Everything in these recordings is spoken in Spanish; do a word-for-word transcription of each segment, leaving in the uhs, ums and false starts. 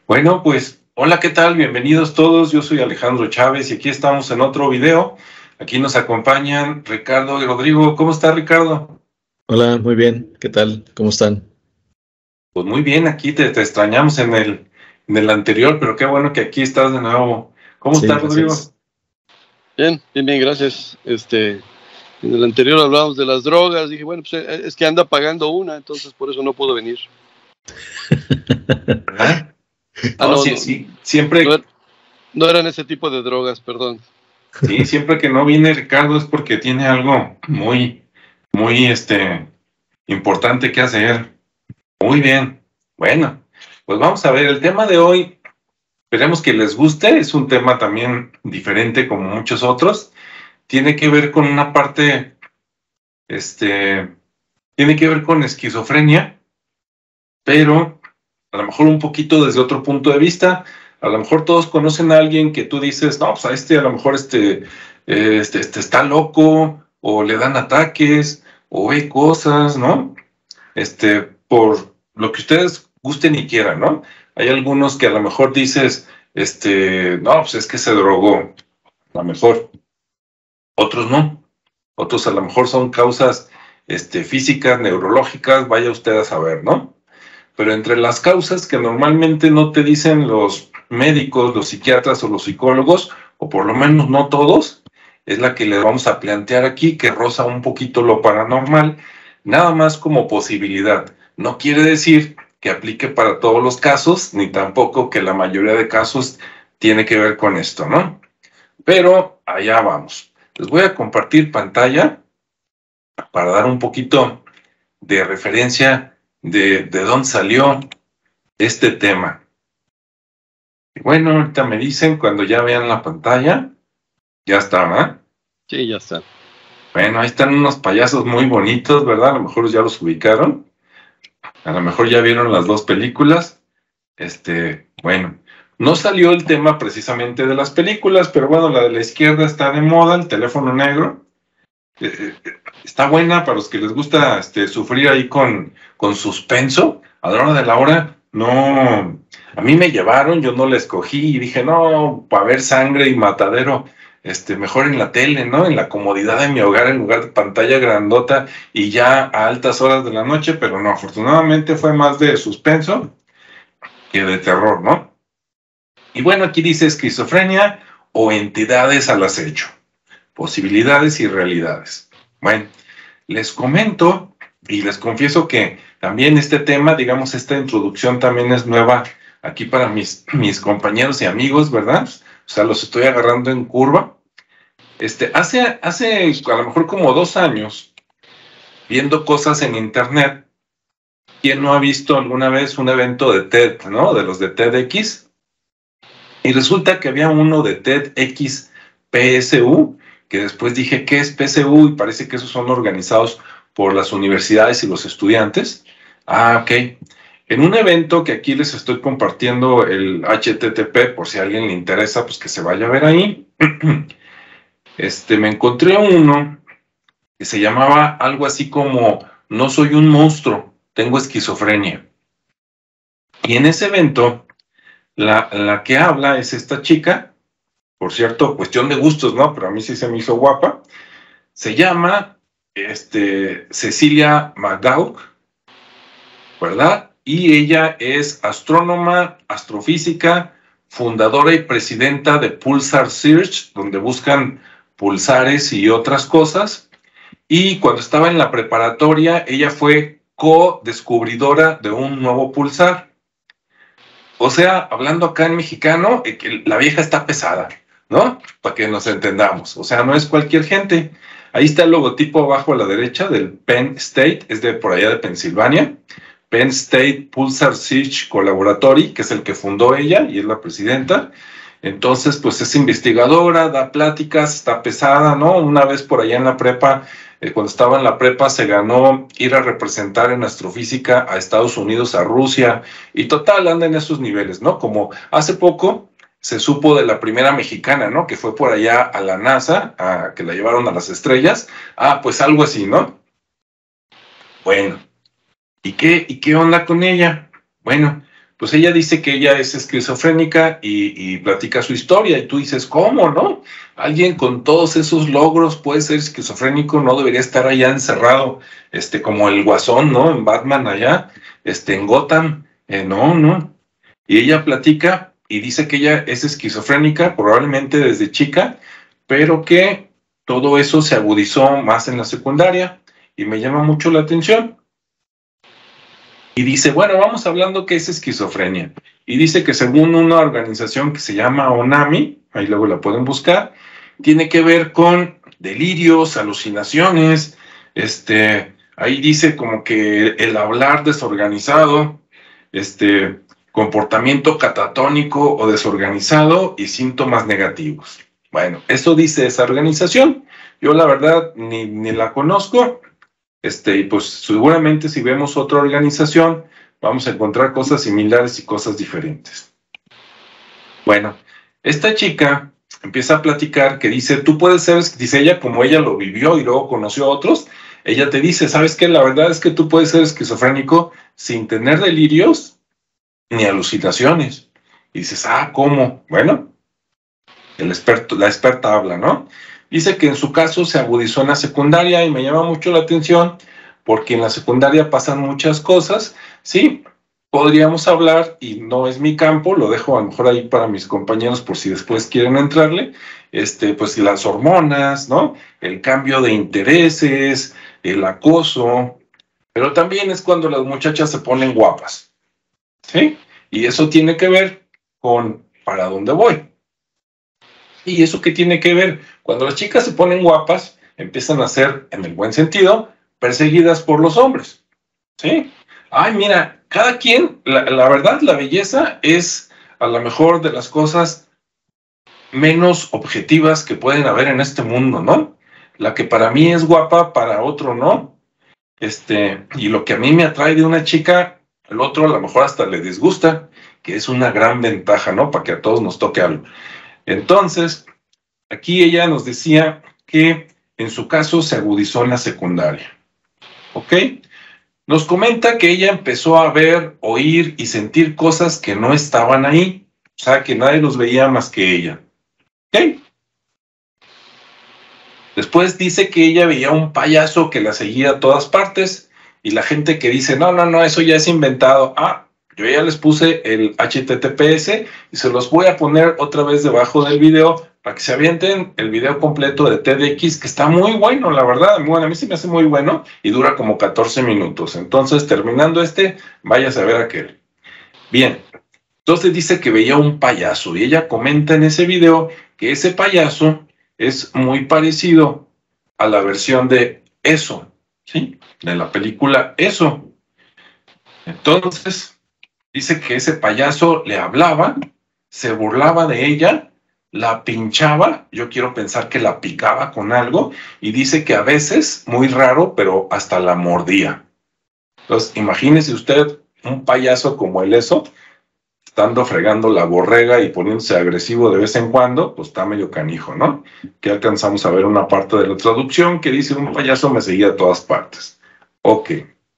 Bueno, pues, hola, ¿qué tal? Bienvenidos todos. Yo soy Alejandro Chávez y aquí estamos en otro video. Aquí nos acompañan Ricardo y Rodrigo. ¿Cómo está, Ricardo? Hola, muy bien. ¿Qué tal? ¿Cómo están? Pues muy bien, aquí te, te extrañamos en el, en el anterior, pero qué bueno que aquí estás de nuevo. ¿Cómo Sí, está, Rodrigo? gracias. Bien, bien, bien, gracias. Este, en el anterior hablábamos de las drogas. Dije, bueno, pues eh, es que anda pagando una, entonces por eso no pudo venir. ¿Verdad? Ah, No, no, sí, no, sí, siempre, no, er- no eran ese tipo de drogas, perdón. sí, siempre que no viene Ricardo es porque tiene algo muy, muy, este, importante que hacer. Muy bien. Bueno, pues vamos a ver, el tema de hoy. Esperemos que les guste, es un tema también diferente como muchos otros. Tiene que ver con una parte, este, tiene que ver con esquizofrenia, pero a lo mejor un poquito desde otro punto de vista. A lo mejor todos conocen a alguien que tú dices, no, pues a este a lo mejor este, eh, este, este está loco, o le dan ataques, o ve cosas, ¿no? Este, por lo que ustedes gusten y quieran, ¿no? Hay algunos que a lo mejor dices, este, no, pues es que se drogó, a lo mejor. Otros no. Otros a lo mejor son causas, este, físicas, neurológicas, vaya usted a saber, ¿no? Pero entre las causas que normalmente no te dicen los médicos, los psiquiatras o los psicólogos, o por lo menos no todos, es la que les vamos a plantear aquí, que roza un poquito lo paranormal, nada más como posibilidad. No quiere decir que aplique para todos los casos, ni tampoco que la mayoría de casos tiene que ver con esto, ¿no? Pero allá vamos. Les voy a compartir pantalla para dar un poquito de referencia de, de dónde salió este tema. Y bueno, ahorita me dicen cuando ya vean la pantalla, ya está, ¿verdad? Sí, ya está. Bueno, ahí están unos payasos muy bonitos, ¿verdad? A lo mejor ya los ubicaron. A lo mejor ya vieron las dos películas. Este, bueno, no salió el tema precisamente de las películas, pero bueno, la de la izquierda está de moda, el teléfono negro. Eh, eh, está buena para los que les gusta este, sufrir ahí con, con suspenso. A la hora de la hora, no. A mí me llevaron, yo no la escogí y dije, no, para ver sangre y matadero, este, mejor en la tele, ¿no? En la comodidad de mi hogar, en lugar de pantalla grandota y ya a altas horas de la noche, pero no, afortunadamente fue más de suspenso que de terror, ¿no? Y bueno, aquí dice esquizofrenia o entidades al acecho, posibilidades y realidades. Bueno, les comento y les confieso que también este tema, digamos, esta introducción también es nueva aquí para mis, mis compañeros y amigos, ¿verdad? O sea, los estoy agarrando en curva. Este, hace, hace a lo mejor como dos años, viendo cosas en internet, ¿quién no ha visto alguna vez un evento de TED, ¿no? De los de TEDx. Y resulta que había uno de TEDx P S U, que después dije, ¿qué es P S U? Y parece que esos son organizados por las universidades y los estudiantes. Ah, ok. En un evento que aquí les estoy compartiendo el H T T P, por si a alguien le interesa, pues que se vaya a ver ahí. Este, me encontré uno que se llamaba algo así como, no soy un monstruo, tengo esquizofrenia. Y en ese evento, la, la que habla es esta chica, por cierto, cuestión de gustos, ¿no? Pero a mí sí se me hizo guapa. Se llama este, Cecilia McGaugh, ¿verdad? Y ella es astrónoma, astrofísica, fundadora y presidenta de Pulsar Search, donde buscan pulsares y otras cosas. Y cuando estaba en la preparatoria, ella fue co-descubridora de un nuevo pulsar. O sea, hablando acá en mexicano, eh, que la vieja está pesada, ¿no? Para que nos entendamos. O sea, no es cualquier gente. Ahí está el logotipo abajo a la derecha del Penn State, es de por allá de Pensilvania. Penn State Pulsar Search Collaboratory, que es el que fundó ella y es la presidenta. Entonces, pues es investigadora, da pláticas, está pesada, ¿no? Una vez por allá en la prepa, eh, cuando estaba en la prepa, se ganó ir a representar en astrofísica a Estados Unidos, a Rusia, y total, anda en esos niveles, ¿no? Como hace poco se supo de la primera mexicana, ¿no? Que fue por allá a la NASA, a, que la llevaron a las estrellas. Ah, pues algo así, ¿no? Bueno, ¿y qué, y qué onda con ella? Bueno, pues ella dice que ella es esquizofrénica y, y platica su historia, y tú dices, ¿cómo, no? Alguien con todos esos logros puede ser esquizofrénico, no debería estar allá encerrado, este, como el Guasón, ¿no? En Batman allá, este, en Gotham, eh, no, no. Y ella platica y dice que ella es esquizofrénica, probablemente desde chica, pero que todo eso se agudizó más en la secundaria, y me llama mucho la atención. Y dice, bueno, vamos hablando qué es esquizofrenia. Y dice que según una organización que se llama ONAMI, ahí luego la pueden buscar, tiene que ver con delirios, alucinaciones, este, ahí dice como que el hablar desorganizado, este, comportamiento catatónico o desorganizado y síntomas negativos. Bueno, eso dice esa organización. Yo la verdad ni, ni la conozco. Este, y pues seguramente si vemos otra organización vamos a encontrar cosas similares y cosas diferentes. Bueno, esta chica empieza a platicar que dice, tú puedes ser, dice ella, como ella lo vivió y luego conoció a otros, ella te dice, ¿sabes qué? La verdad es que tú puedes ser esquizofrénico sin tener delirios ni alucinaciones. Y dices, ah, ¿cómo? Bueno, el experto, la experta habla, ¿no? Dice que en su caso se agudizó en la secundaria y me llama mucho la atención porque en la secundaria pasan muchas cosas. Sí, podríamos hablar, y no es mi campo, lo dejo a lo mejor ahí para mis compañeros por si después quieren entrarle, este, pues las hormonas, ¿no? El cambio de intereses, el acoso, pero también es cuando las muchachas se ponen guapas, ¿sí? Y eso tiene que ver con para dónde voy. ¿Y eso qué tiene que ver? Cuando las chicas se ponen guapas, empiezan a ser, en el buen sentido, perseguidas por los hombres, ¿sí? Ay, mira, cada quien, la, la verdad, la belleza es a lo mejor de las cosas menos objetivas que pueden haber en este mundo, ¿no? La que para mí es guapa, para otro no. Este, y lo que a mí me atrae de una chica, el otro a lo mejor hasta le disgusta, que es una gran ventaja, ¿no? Para que a todos nos toque algo. Entonces, aquí ella nos decía que en su caso se agudizó en la secundaria, ¿ok? Nos comenta que ella empezó a ver, oír y sentir cosas que no estaban ahí, o sea, que nadie los veía más que ella, ¿ok? Después dice que ella veía un payaso que la seguía a todas partes y la gente que dice, no, no, no, eso ya es inventado. Ah, yo ya les puse el H T T P S y se los voy a poner otra vez debajo del video para que se avienten el video completo de T D X, que está muy bueno, la verdad. Bueno, a mí se me hace muy bueno y dura como catorce minutos. Entonces, terminando este, váyase a ver aquel. Bien, entonces dice que veía un payaso y ella comenta en ese video que ese payaso es muy parecido a la versión de Eso, ¿sí? De la película Eso. Entonces, dice que ese payaso le hablaba, se burlaba de ella, la pinchaba, yo quiero pensar que la picaba con algo, y dice que a veces, muy raro, pero hasta la mordía. Entonces, imagínese usted un payaso como el Eso, estando fregando la borrega y poniéndose agresivo de vez en cuando, pues está medio canijo, ¿no? Que alcanzamos a ver una parte de la traducción que dice, un payaso me seguía a todas partes. Ok.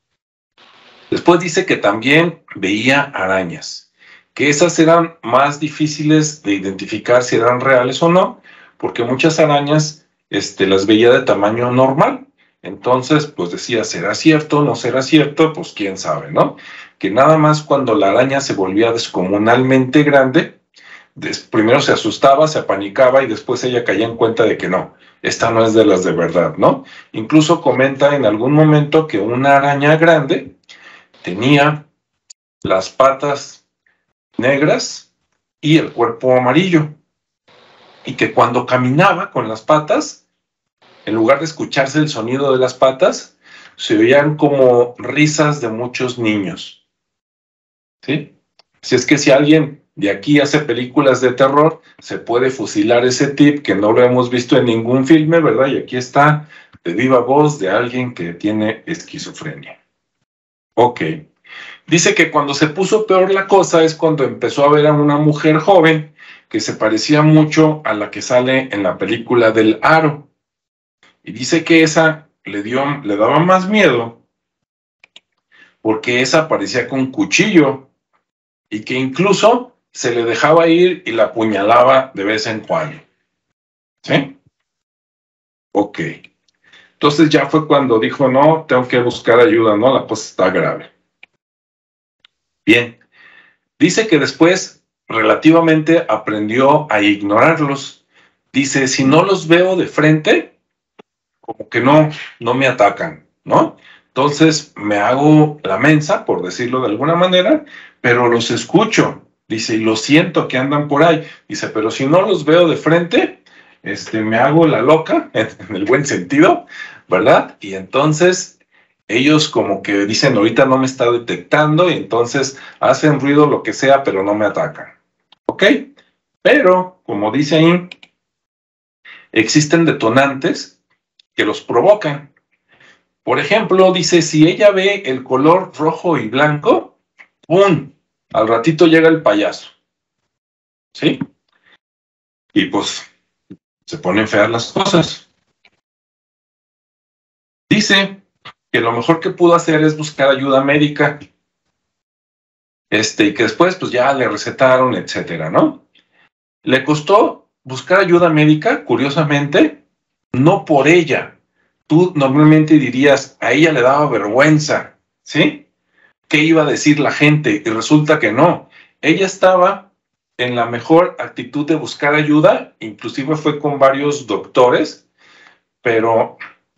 Después dice que también veía arañas, que esas eran más difíciles de identificar si eran reales o no, porque muchas arañas este, las veía de tamaño normal. Entonces, pues decía, ¿será cierto? ¿No será cierto? Pues quién sabe, ¿no? Que nada más cuando la araña se volvía descomunalmente grande, des, primero se asustaba, se apanicaba y después ella caía en cuenta de que no, esta no es de las de verdad, ¿no? Incluso comenta en algún momento que una araña grande tenía las patas negras y el cuerpo amarillo, y que cuando caminaba con las patas, en lugar de escucharse el sonido de las patas, se oían como risas de muchos niños, ¿sí? Si es que si alguien de aquí hace películas de terror, se puede fusilar ese tip que no lo hemos visto en ningún filme, ¿verdad? Y aquí está de viva voz de alguien que tiene esquizofrenia. Ok. Dice que cuando se puso peor la cosa es cuando empezó a ver a una mujer joven que se parecía mucho a la que sale en la película del Aro. Y dice que esa le, dio, le daba más miedo porque esa parecía con cuchillo y que incluso se le dejaba ir y la apuñalaba de vez en cuando. ¿Sí? Ok. Entonces ya fue cuando dijo, no, tengo que buscar ayuda, ¿no? La cosa está grave. Bien. Dice que después, relativamente, aprendió a ignorarlos. Dice, si no los veo de frente, como que no, no me atacan, ¿no? Entonces me hago la mensa, por decirlo de alguna manera, pero los escucho. Dice, y lo siento que andan por ahí. Dice, pero si no los veo de frente, este, me hago la loca, en el buen sentido, ¿verdad? Y entonces ellos como que dicen, ahorita no me está detectando, y entonces hacen ruido, lo que sea, pero no me atacan. ¿Ok? Pero, como dice ahí, existen detonantes que los provocan. Por ejemplo, dice, si ella ve el color rojo y blanco, ¡pum! Al ratito llega el payaso. ¿Sí? Y pues se ponen feas las cosas. Dice que lo mejor que pudo hacer es buscar ayuda médica. Este, y que después pues ya le recetaron, etcétera, ¿no? Le costó buscar ayuda médica, curiosamente, no por ella. Tú normalmente dirías, a ella le daba vergüenza, ¿sí? ¿Qué iba a decir la gente? Y resulta que no. Ella estaba en la mejor actitud de buscar ayuda, inclusive fue con varios doctores, pero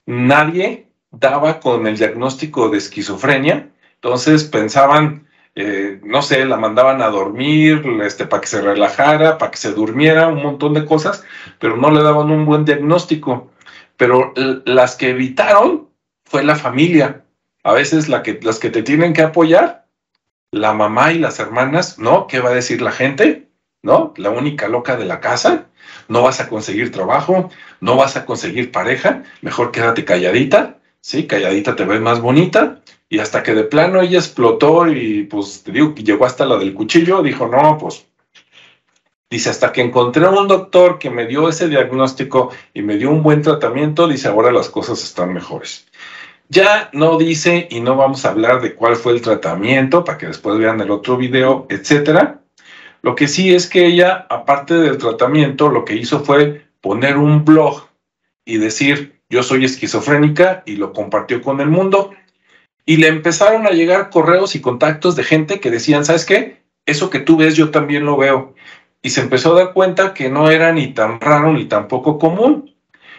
nadie daba con el diagnóstico de esquizofrenia. Entonces pensaban, eh, no sé, la mandaban a dormir, este, para que se relajara, para que se durmiera, un montón de cosas, pero no le daban un buen diagnóstico. Pero las que evitaron fue la familia. A veces la que, las que te tienen que apoyar, la mamá y las hermanas, ¿no? ¿Qué va a decir la gente? ¿No? La única loca de la casa, no vas a conseguir trabajo, no vas a conseguir pareja, mejor quédate calladita, ¿sí? Calladita te ves más bonita, y hasta que de plano ella explotó y pues te digo que llegó hasta la del cuchillo, dijo, no, pues, dice, hasta que encontré a un doctor que me dio ese diagnóstico y me dio un buen tratamiento, dice, ahora las cosas están mejores. Ya no dice, y no vamos a hablar de cuál fue el tratamiento, para que después vean el otro video, etcétera. Lo que sí es que ella, aparte del tratamiento, lo que hizo fue poner un blog y decir, yo soy esquizofrénica, y lo compartió con el mundo. Y le empezaron a llegar correos y contactos de gente que decían, ¿sabes qué? Eso que tú ves, yo también lo veo. Y se empezó a dar cuenta que no era ni tan raro ni tan poco común.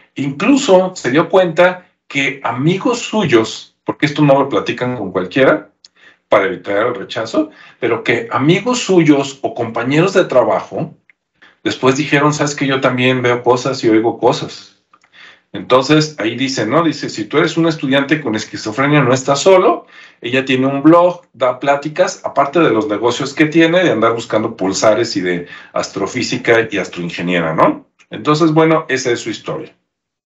Incluso se dio cuenta que amigos suyos, porque esto no lo platican con cualquiera, para evitar el rechazo, pero que amigos suyos o compañeros de trabajo después dijeron, sabes que yo también veo cosas y oigo cosas. Entonces ahí dice, ¿no? Dice, si tú eres un estudiante con esquizofrenia, no estás solo. Ella tiene un blog, da pláticas, aparte de los negocios que tiene, de andar buscando pulsares y de astrofísica y astroingeniera, ¿no? Entonces, bueno, esa es su historia.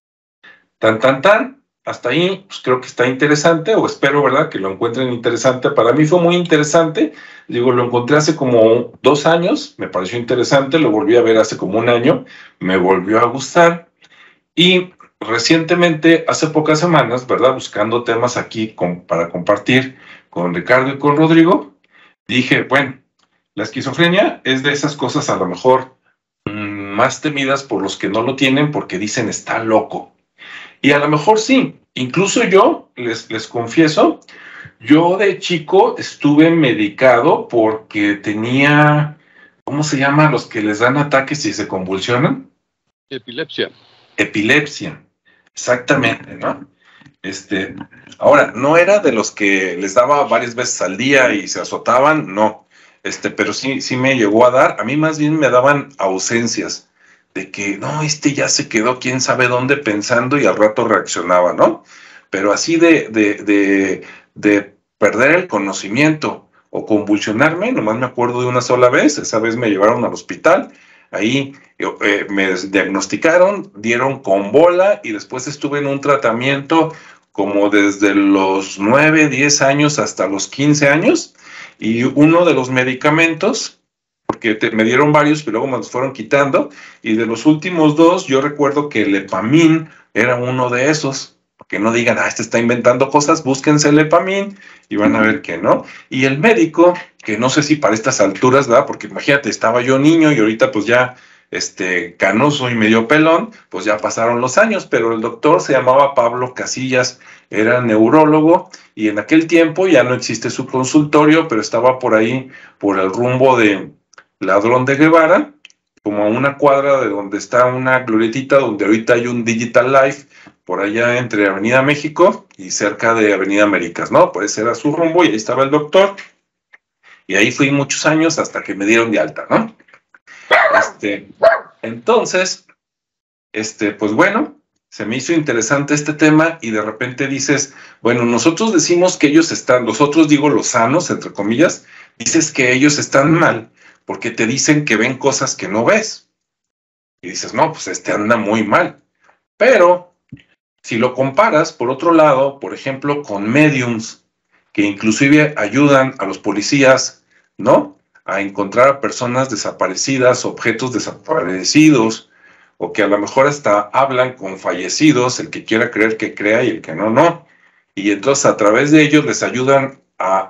Tan, tan, tan. Hasta ahí, pues creo que está interesante, o espero, ¿verdad?, que lo encuentren interesante. Para mí fue muy interesante. Digo, lo encontré hace como dos años, me pareció interesante, lo volví a ver hace como un año, me volvió a gustar. Y recientemente, hace pocas semanas, ¿verdad?, buscando temas aquí con, para compartir con Ricardo y con Rodrigo, dije, bueno, la esquizofrenia es de esas cosas a lo mejor mmm, más temidas por los que no lo tienen, porque dicen está loco. Y a lo mejor sí, incluso yo, les, les confieso, yo de chico estuve medicado porque tenía, ¿cómo se llama? Los que les dan ataques y se convulsionan. Epilepsia. Epilepsia, exactamente, ¿no? Este, ahora, no era de los que les daba varias veces al día y se azotaban, no, este, pero sí, sí me llegó a dar. A mí más bien me daban ausencias, de que, no, este ya se quedó quién sabe dónde pensando y al rato reaccionaba, ¿no? Pero así de, de, de, de perder el conocimiento o convulsionarme, nomás me acuerdo de una sola vez. Esa vez me llevaron al hospital, ahí eh, me diagnosticaron, dieron con bola y después estuve en un tratamiento como desde los nueve, diez años hasta los quince años, y uno de los medicamentos, porque te, me dieron varios, pero luego me los fueron quitando, y de los últimos dos, yo recuerdo que el Epamín era uno de esos, que no digan, ah, este está inventando cosas, búsquense el Lepamín y van a ver que no. Y el médico, que no sé si para estas alturas, ¿verdad? Porque imagínate, estaba yo niño y ahorita pues ya este, canoso y medio pelón, pues ya pasaron los años, pero el doctor se llamaba Pablo Casillas, era neurólogo y en aquel tiempo ya no existe su consultorio, pero estaba por ahí, por el rumbo de Ladrón de Guevara, como a una cuadra de donde está una glorietita, donde ahorita hay un Digital Life, por allá entre Avenida México y cerca de Avenida Américas, ¿no? Pues ese era su rumbo y ahí estaba el doctor. Y ahí fui muchos años hasta que me dieron de alta, ¿no? Este, entonces, este, pues bueno, se me hizo interesante este tema y de repente dices, bueno, nosotros decimos que ellos están, los otros digo los sanos, entre comillas, dices que ellos están mal porque te dicen que ven cosas que no ves. Y dices, no, pues este anda muy mal. Pero si lo comparas, por otro lado, por ejemplo, con mediums, que inclusive ayudan a los policías, ¿no?, a encontrar a personas desaparecidas, objetos desaparecidos, o que a lo mejor hasta hablan con fallecidos, el que quiera creer que crea y el que no, no. Y entonces a través de ellos les ayudan a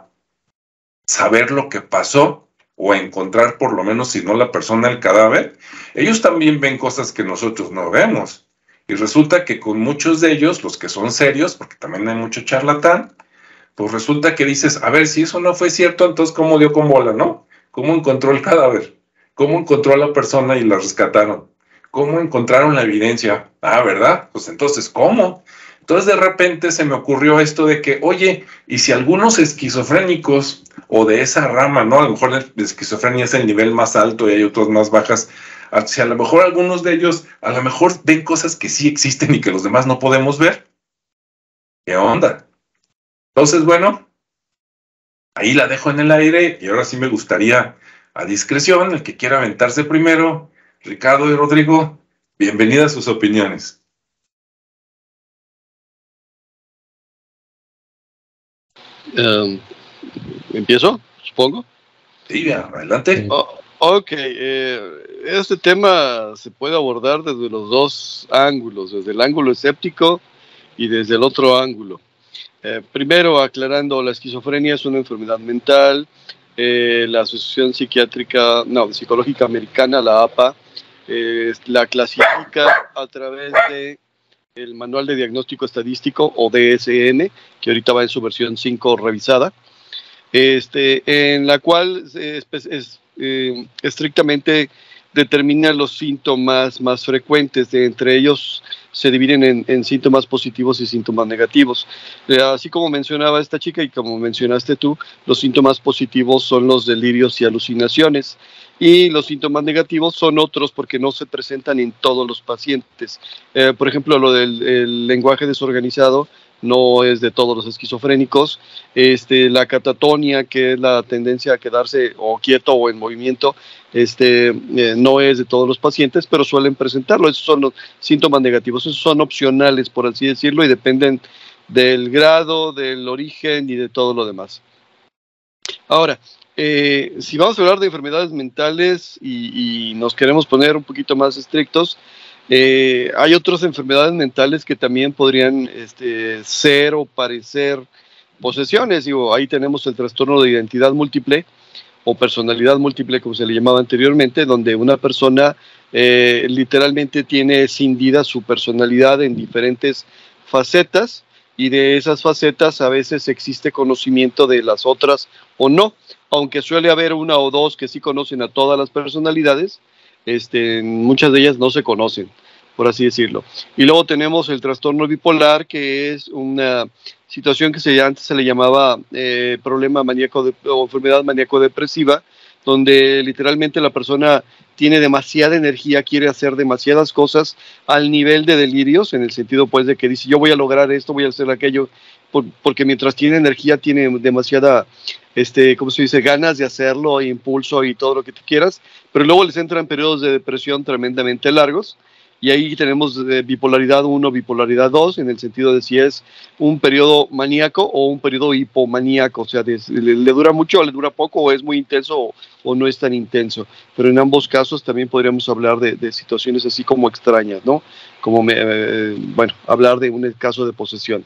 saber lo que pasó, o a encontrar por lo menos, si no la persona, el cadáver. Ellos también ven cosas que nosotros no vemos. Y resulta que con muchos de ellos, los que son serios, porque también hay mucho charlatán, pues resulta que dices, a ver, si eso no fue cierto, entonces ¿cómo dio con bola, no? ¿Cómo encontró el cadáver? ¿Cómo encontró a la persona y la rescataron? ¿Cómo encontraron la evidencia? Ah, ¿verdad? Pues entonces, ¿cómo? Entonces de repente se me ocurrió esto de que, oye, ¿y si algunos esquizofrénicos o de esa rama, ¿no? A lo mejor la esquizofrenia es el nivel más alto y hay otros más bajas, si a lo mejor algunos de ellos, a lo mejor ven cosas que sí existen y que los demás no podemos ver. ¿Qué onda? Entonces, bueno, ahí la dejo en el aire y ahora sí me gustaría, a discreción, el que quiera aventarse primero, Ricardo y Rodrigo, bienvenidas sus opiniones. Um, ¿Empiezo? Supongo. Sí, adelante. Oh, ok, eh, este tema se puede abordar desde los dos ángulos, desde el ángulo escéptico y desde el otro ángulo. Eh, primero, aclarando, la esquizofrenia es una enfermedad mental. Eh, la Asociación Psiquiátrica, no, Psicológica Americana, la A P A, eh, la clasifica a través de el Manual de Diagnóstico Estadístico, o D S M, que ahorita va en su versión cinco revisada, este, en la cual es, es, eh, estrictamente determina los síntomas más frecuentes. De entre ellos se dividen en, en síntomas positivos y síntomas negativos. Eh, así como mencionaba esta chica y como mencionaste tú, los síntomas positivos son los delirios y alucinaciones, y los síntomas negativos son otros porque no se presentan en todos los pacientes. Eh, por ejemplo, lo del el lenguaje desorganizado no es de todos los esquizofrénicos. Este, la catatonia, que es la tendencia a quedarse o quieto o en movimiento, este, eh, no es de todos los pacientes, pero suelen presentarlo. Esos son los síntomas negativos, esos son opcionales, por así decirlo, y dependen del grado, del origen y de todo lo demás. Ahora, eh, si vamos a hablar de enfermedades mentales y, y nos queremos poner un poquito más estrictos, Eh, hay otras enfermedades mentales que también podrían este, ser o parecer posesiones. Digo, ahí tenemos el trastorno de identidad múltiple o personalidad múltiple, como se le llamaba anteriormente, donde una persona eh, literalmente tiene escindida su personalidad en diferentes facetas, y de esas facetas a veces existe conocimiento de las otras o no, aunque suele haber una o dos que sí conocen a todas las personalidades. Este, muchas de ellas no se conocen, por así decirlo. Y luego tenemos el trastorno bipolar, que es una situación que se, antes se le llamaba eh, problema maníaco de, o enfermedad maníaco-depresiva, donde literalmente la persona tiene demasiada energía, quiere hacer demasiadas cosas al nivel de delirios, en el sentido pues de que dice, yo voy a lograr esto, voy a hacer aquello, por, porque mientras tiene energía tiene demasiada, este, ¿cómo se dice?, ganas de hacerlo, impulso y todo lo que tú quieras, pero luego les entran periodos de depresión tremendamente largos, y ahí tenemos eh, bipolaridad uno, bipolaridad dos, en el sentido de si es un periodo maníaco o un periodo hipomaníaco, o sea, de, le, le dura mucho o le dura poco, o es muy intenso o, o no es tan intenso, pero en ambos casos también podríamos hablar de, de situaciones así como extrañas, ¿no? Como, me, eh, bueno, hablar de un caso de posesión.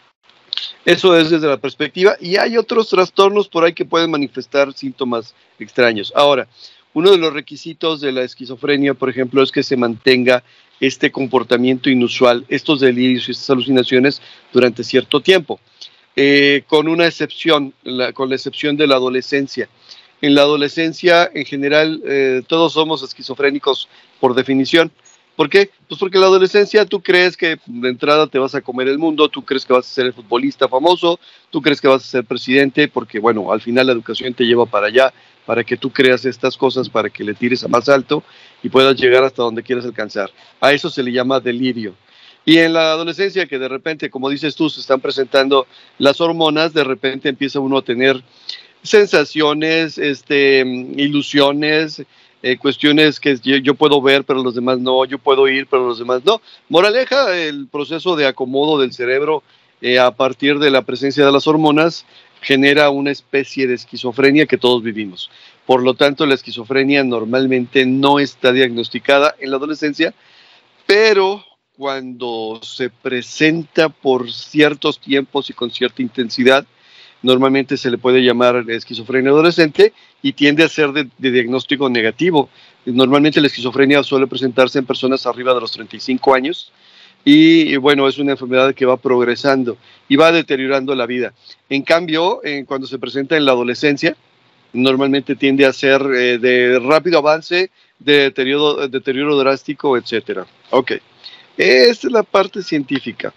Eso es desde la perspectiva, y hay otros trastornos por ahí que pueden manifestar síntomas extraños. Ahora, uno de los requisitos de la esquizofrenia, por ejemplo, es que se mantenga este comportamiento inusual, estos delirios y estas alucinaciones durante cierto tiempo, eh, con una excepción, la, con la excepción de la adolescencia. En la adolescencia, en general, eh, todos somos esquizofrénicos por definición. ¿Por qué? Pues porque en la adolescencia tú crees que de entrada te vas a comer el mundo, tú crees que vas a ser el futbolista famoso, tú crees que vas a ser presidente, porque bueno, al final la educación te lleva para allá, para que tú creas estas cosas, para que le tires a más alto y puedas llegar hasta donde quieras alcanzar. A eso se le llama delirio. Y en la adolescencia, que de repente, como dices tú, se están presentando las hormonas, de repente empieza uno a tener sensaciones, este, ilusiones, Eh, cuestiones que yo, yo puedo ver pero los demás no, yo puedo ir pero los demás no. Moraleja, el proceso de acomodo del cerebro eh, a partir de la presencia de las hormonas genera una especie de esquizofrenia que todos vivimos. Por lo tanto, la esquizofrenia normalmente no está diagnosticada en la adolescencia, pero cuando se presenta por ciertos tiempos y con cierta intensidad, normalmente se le puede llamar esquizofrenia adolescente y tiende a ser de, de diagnóstico negativo. Normalmente la esquizofrenia suele presentarse en personas arriba de los treinta y cinco años y, y bueno, es una enfermedad que va progresando y va deteriorando la vida. En cambio, eh, cuando se presenta en la adolescencia, normalmente tiende a ser eh, de rápido avance, de deterioro, deterioro drástico, etcétera. Ok, esta es la parte científica.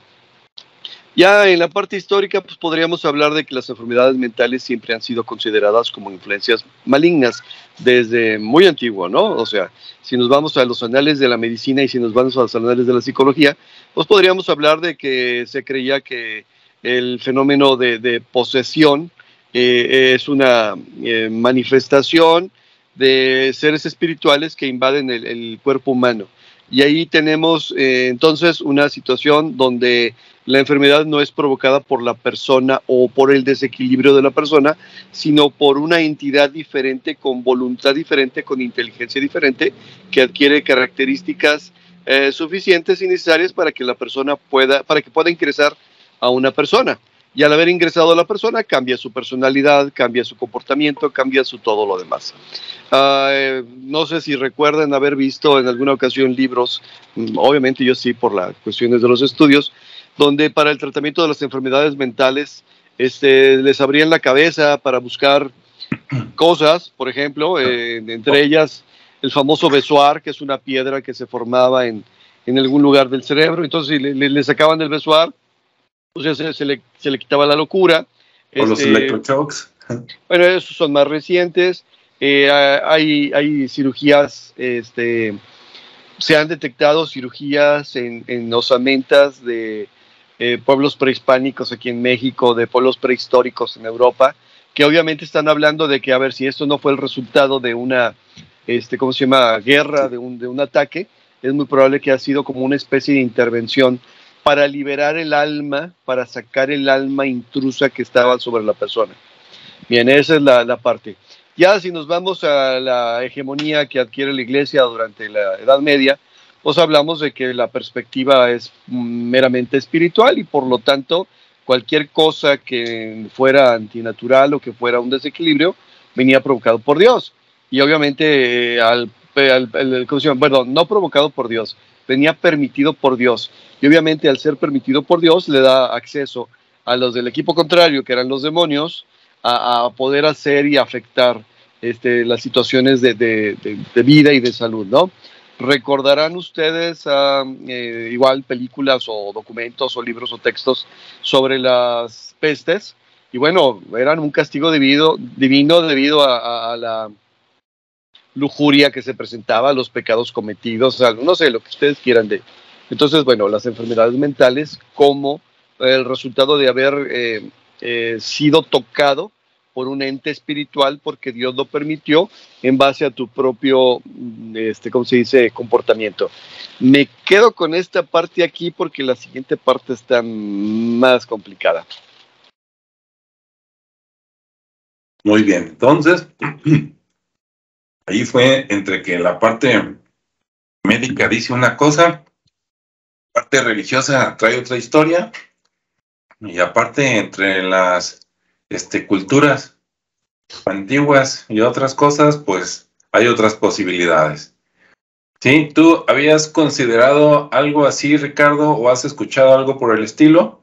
Ya en la parte histórica, pues podríamos hablar de que las enfermedades mentales siempre han sido consideradas como influencias malignas desde muy antiguo, ¿no? O sea, si nos vamos a los anales de la medicina y si nos vamos a los anales de la psicología, pues podríamos hablar de que se creía que el fenómeno de, de posesión eh, es una eh, manifestación de seres espirituales que invaden el, el cuerpo humano. Y ahí tenemos eh, entonces una situación donde la enfermedad no es provocada por la persona o por el desequilibrio de la persona, sino por una entidad diferente, con voluntad diferente, con inteligencia diferente, que adquiere características eh, suficientes y necesarias para que la persona pueda, para que pueda ingresar a una persona. Y al haber ingresado a la persona, cambia su personalidad, cambia su comportamiento, cambia su todo lo demás. Uh, no sé si recuerdan haber visto en alguna ocasión libros, obviamente yo sí por las cuestiones de los estudios, donde para el tratamiento de las enfermedades mentales este, les abrían la cabeza para buscar cosas, por ejemplo, eh, entre ellas el famoso besoar, que es una piedra que se formaba en, en algún lugar del cerebro. Entonces le, le, le sacaban el besoar, o sea, se, se, le, se le quitaba la locura. O este, los electroshocks. Bueno, esos son más recientes. Eh, hay, hay cirugías, este, se han detectado cirugías en, en osamentas de eh, pueblos prehispánicos aquí en México, de pueblos prehistóricos en Europa, que obviamente están hablando de que, a ver, si esto no fue el resultado de una, este, ¿cómo se llama?, guerra, de un, de un ataque, es muy probable que ha sido como una especie de intervención para liberar el alma, para sacar el alma intrusa que estaba sobre la persona. Bien, esa es la, la parte. Ya si nos vamos a la hegemonía que adquiere la Iglesia durante la Edad Media, pues hablamos de que la perspectiva es meramente espiritual y por lo tanto cualquier cosa que fuera antinatural o que fuera un desequilibrio venía provocado por Dios. Y obviamente, eh, al, al, al, ¿cómo se llama? Perdón, no provocado por Dios, venía permitido por Dios. Y obviamente al ser permitido por Dios le da acceso a los del equipo contrario, que eran los demonios, a, a poder hacer y afectar este, las situaciones de, de, de, de vida y de salud, ¿no? Recordarán ustedes uh, eh, igual películas o documentos o libros o textos sobre las pestes, y bueno, eran un castigo divino, divino debido a, a, a la lujuria que se presentaba, los pecados cometidos, o sea, no sé, lo que ustedes quieran de. Entonces, bueno, las enfermedades mentales como el resultado de haber eh, eh, sido tocado por un ente espiritual porque Dios lo permitió en base a tu propio, este, ¿cómo se dice?, comportamiento. Me quedo con esta parte aquí porque la siguiente parte está más complicada. Muy bien, entonces, ahí fue entre que la parte médica dice una cosa, la parte religiosa trae otra historia, y aparte entre las este, culturas antiguas y otras cosas, pues hay otras posibilidades. ¿Sí? ¿Tú habías considerado algo así, Ricardo, o has escuchado algo por el estilo?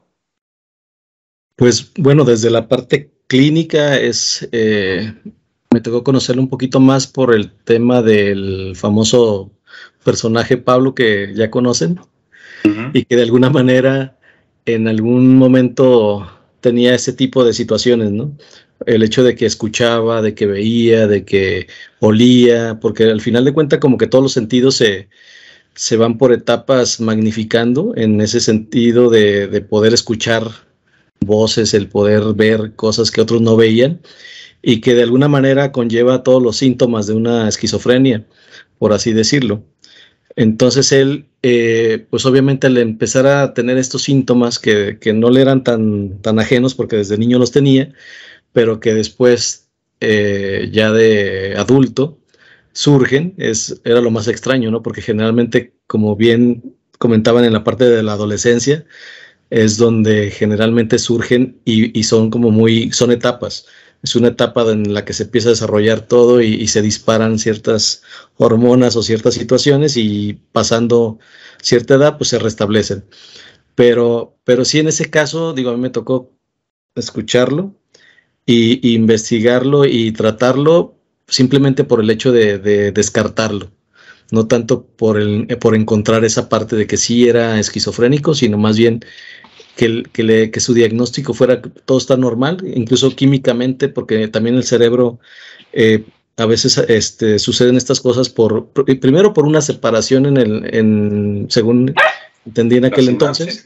Pues bueno, desde la parte clínica es, eh, me tocó conocerlo un poquito más por el tema del famoso personaje Pablo que ya conocen, uh-huh. y que de alguna manera en algún momento tenía ese tipo de situaciones, ¿no? El hecho de que escuchaba, de que veía, de que olía, porque al final de cuentas como que todos los sentidos se, se van por etapas magnificando en ese sentido de, de poder escuchar voces, el poder ver cosas que otros no veían, y que de alguna manera conlleva todos los síntomas de una esquizofrenia, por así decirlo. Entonces él, eh, pues obviamente al empezar a tener estos síntomas que, que no le eran tan, tan ajenos porque desde niño los tenía, pero que después eh, ya de adulto surgen, es, era lo más extraño, ¿no? Porque generalmente, como bien comentaban en la parte de la adolescencia, es donde generalmente surgen y, y son como muy, son etapas. Es una etapa en la que se empieza a desarrollar todo y, y se disparan ciertas hormonas o ciertas situaciones y pasando cierta edad, pues se restablecen. Pero, pero sí en ese caso, digo, a mí me tocó escucharlo y, y investigarlo y tratarlo simplemente por el hecho de, de descartarlo. No tanto por, el, por encontrar esa parte de que sí era esquizofrénico, sino más bien que, que, le, que su diagnóstico fuera todo está normal, incluso químicamente, porque también el cerebro eh, a veces este, suceden estas cosas por, primero por una separación en el, en, según entendí en aquel entonces,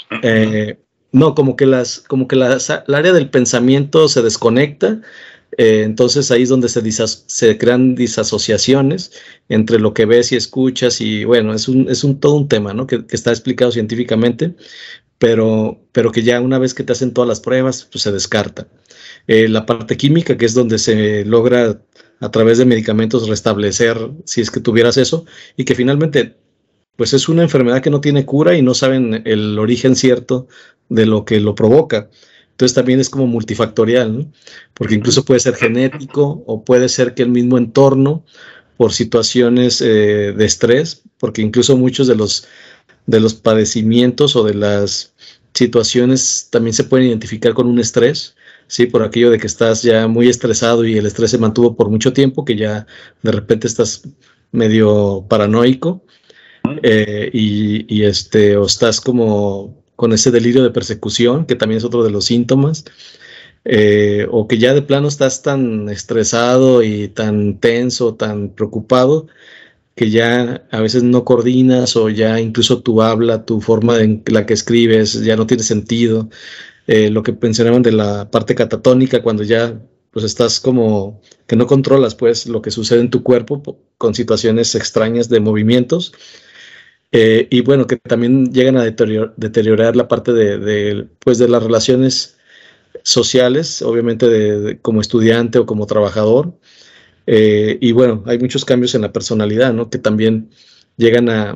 eh, no, como que las, como que las, el área del pensamiento se desconecta. Eh, entonces ahí es donde se, disas, se crean disasociaciones entre lo que ves y escuchas, y bueno, es un, es un todo un tema, ¿no? que, que está explicado científicamente, pero, pero que ya una vez que te hacen todas las pruebas, pues se descarta. Eh, la parte química, que es donde se logra a través de medicamentos restablecer, si es que tuvieras eso, y que finalmente pues es una enfermedad que no tiene cura y no saben el origen cierto de lo que lo provoca. Entonces también es como multifactorial, ¿no? Porque incluso puede ser genético o puede ser que el mismo entorno, por situaciones eh, de estrés, porque incluso muchos de los, de los padecimientos o de las situaciones también se pueden identificar con un estrés, ¿sí? Por aquello de que estás ya muy estresado y el estrés se mantuvo por mucho tiempo, que ya de repente estás medio paranoico, eh, y, y este, o estás como con ese delirio de persecución, que también es otro de los síntomas, eh, o que ya de plano estás tan estresado y tan tenso, tan preocupado, que ya a veces no coordinas, o ya incluso tu habla, tu forma en la que escribes ya no tiene sentido. Eh, lo que mencionaban de la parte catatónica, cuando ya pues estás como que no controlas pues lo que sucede en tu cuerpo con situaciones extrañas de movimientos. Eh, y bueno, que también llegan a deterior, deteriorar la parte de, de, pues de las relaciones sociales, obviamente de, de, como estudiante o como trabajador. Eh, y bueno, hay muchos cambios en la personalidad, ¿no? Que también llegan a,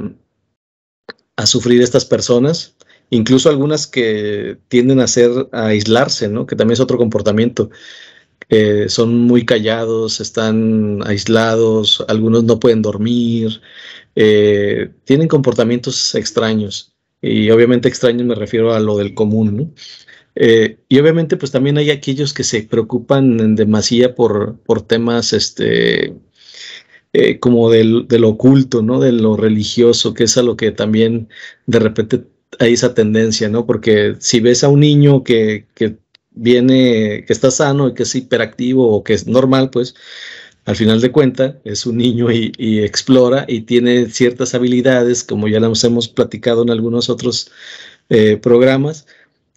a sufrir estas personas, incluso algunas que tienden a, ser, a aislarse, ¿no? Que también es otro comportamiento. Eh, son muy callados, están aislados, algunos no pueden dormir, eh, tienen comportamientos extraños, y obviamente extraños me refiero a lo del común, ¿no? Eh, y obviamente pues también hay aquellos que se preocupan en demasía por, por temas este, eh, como del, de lo oculto, ¿no? De lo religioso, que es a lo que también de repente hay esa tendencia, ¿no? Porque si ves a un niño que, que viene, que está sano y que es hiperactivo o que es normal, pues al final de cuentas es un niño y, y explora y tiene ciertas habilidades, como ya las hemos platicado en algunos otros eh, programas,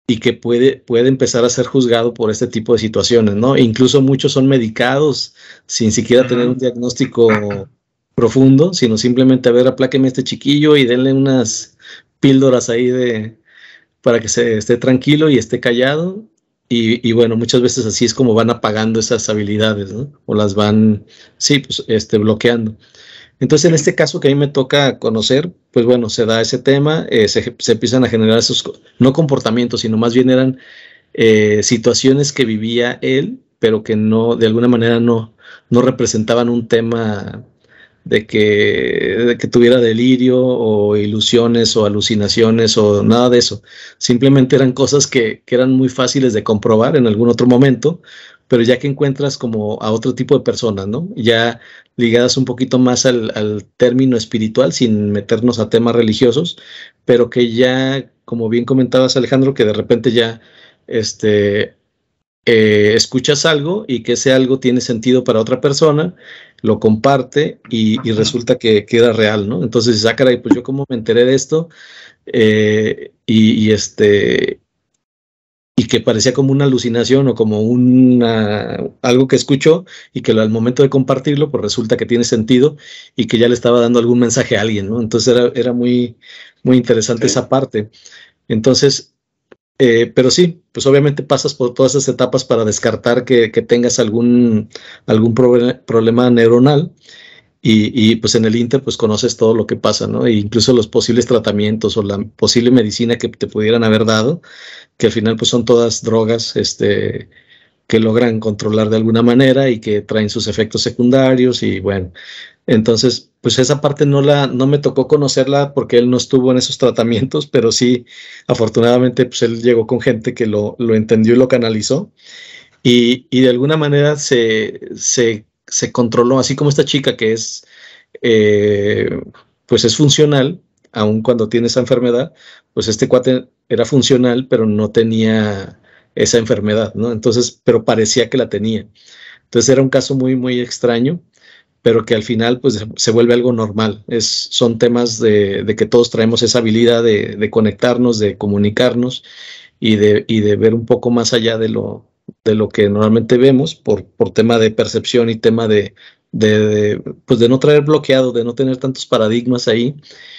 y que puede, puede empezar a ser juzgado por este tipo de situaciones, ¿no? E incluso muchos son medicados sin siquiera tener un diagnóstico profundo, sino simplemente, a ver, apláqueme este chiquillo y denle unas píldoras ahí de, para que se esté tranquilo y esté callado. Y, y bueno, muchas veces así es como van apagando esas habilidades, ¿no? O las van, sí, pues, este, bloqueando. Entonces, en este caso que a mí me toca conocer, pues bueno, se da ese tema, eh, se, se empiezan a generar esos, no comportamientos, sino más bien eran eh, situaciones que vivía él, pero que no, de alguna manera no, no representaban un tema de que, de que tuviera delirio o ilusiones o alucinaciones o nada de eso. Simplemente eran cosas que, que eran muy fáciles de comprobar en algún otro momento, pero ya que encuentras como a otro tipo de personas, ¿no? Ya ligadas un poquito más al, al término espiritual, sin meternos a temas religiosos, pero que ya, como bien comentabas, Alejandro, que de repente ya este, eh, escuchas algo y que ese algo tiene sentido para otra persona, lo comparte y, y resulta que queda real, ¿no? Entonces, ah, caray, pues yo cómo me enteré de esto, eh, y, y este... y que parecía como una alucinación o como una, algo que escuchó y que al momento de compartirlo, pues resulta que tiene sentido y que ya le estaba dando algún mensaje a alguien, ¿no? Entonces era, era muy, muy interesante, sí, esa parte. Entonces, eh, pero sí, pues obviamente pasas por todas esas etapas para descartar que, que tengas algún, algún pro- problema neuronal. Y, y pues en el Inter pues conoces todo lo que pasa, ¿no? E incluso los posibles tratamientos o la posible medicina que te pudieran haber dado, que al final pues son todas drogas este, que logran controlar de alguna manera y que traen sus efectos secundarios y bueno, entonces pues esa parte no, la, no me tocó conocerla porque él no estuvo en esos tratamientos, pero sí, afortunadamente pues él llegó con gente que lo, lo entendió y lo canalizó y, y de alguna manera se, se, se controló, así como esta chica que es, eh, pues es funcional, aun cuando tiene esa enfermedad, pues este cuate era funcional, pero no tenía esa enfermedad, ¿no? Entonces, pero parecía que la tenía. Entonces era un caso muy, muy extraño, pero que al final pues se vuelve algo normal. Es, son temas de, de que todos traemos esa habilidad de, de conectarnos, de comunicarnos y de, y de ver un poco más allá de lo, de lo que normalmente vemos por, por tema de percepción y tema de, de, de, pues de no traer bloqueado, de no tener tantos paradigmas ahí.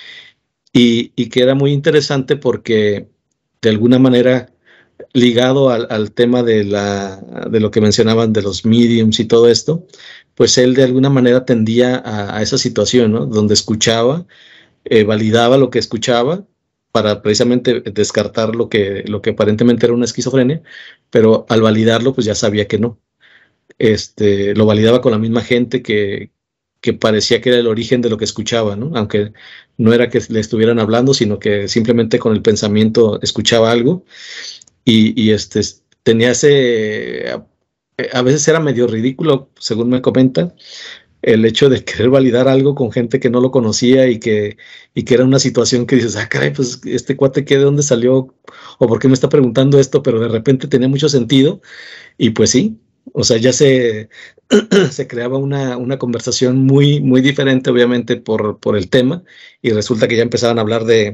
Y, y que era muy interesante porque de alguna manera ligado al, al tema de, la, de lo que mencionaban de los mediums y todo esto, pues él de alguna manera tendía a, a esa situación, ¿no? Donde escuchaba, eh, validaba lo que escuchaba para precisamente descartar lo que, lo que aparentemente era una esquizofrenia, pero al validarlo pues ya sabía que no. Este, lo validaba con la misma gente que, que parecía que era el origen de lo que escuchaba, ¿no? Aunque no era que le estuvieran hablando, sino que simplemente con el pensamiento escuchaba algo y, y este, tenía ese, a, a veces era medio ridículo, según me comenta, el hecho de querer validar algo con gente que no lo conocía y que, y que era una situación que dices, ah, caray, pues este cuate, ¿qué, de dónde salió? ¿O por qué me está preguntando esto? Pero de repente tenía mucho sentido y pues sí, o sea, ya se, se creaba una, una conversación muy, muy diferente, obviamente, por, por el tema, y resulta que ya empezaban a hablar de,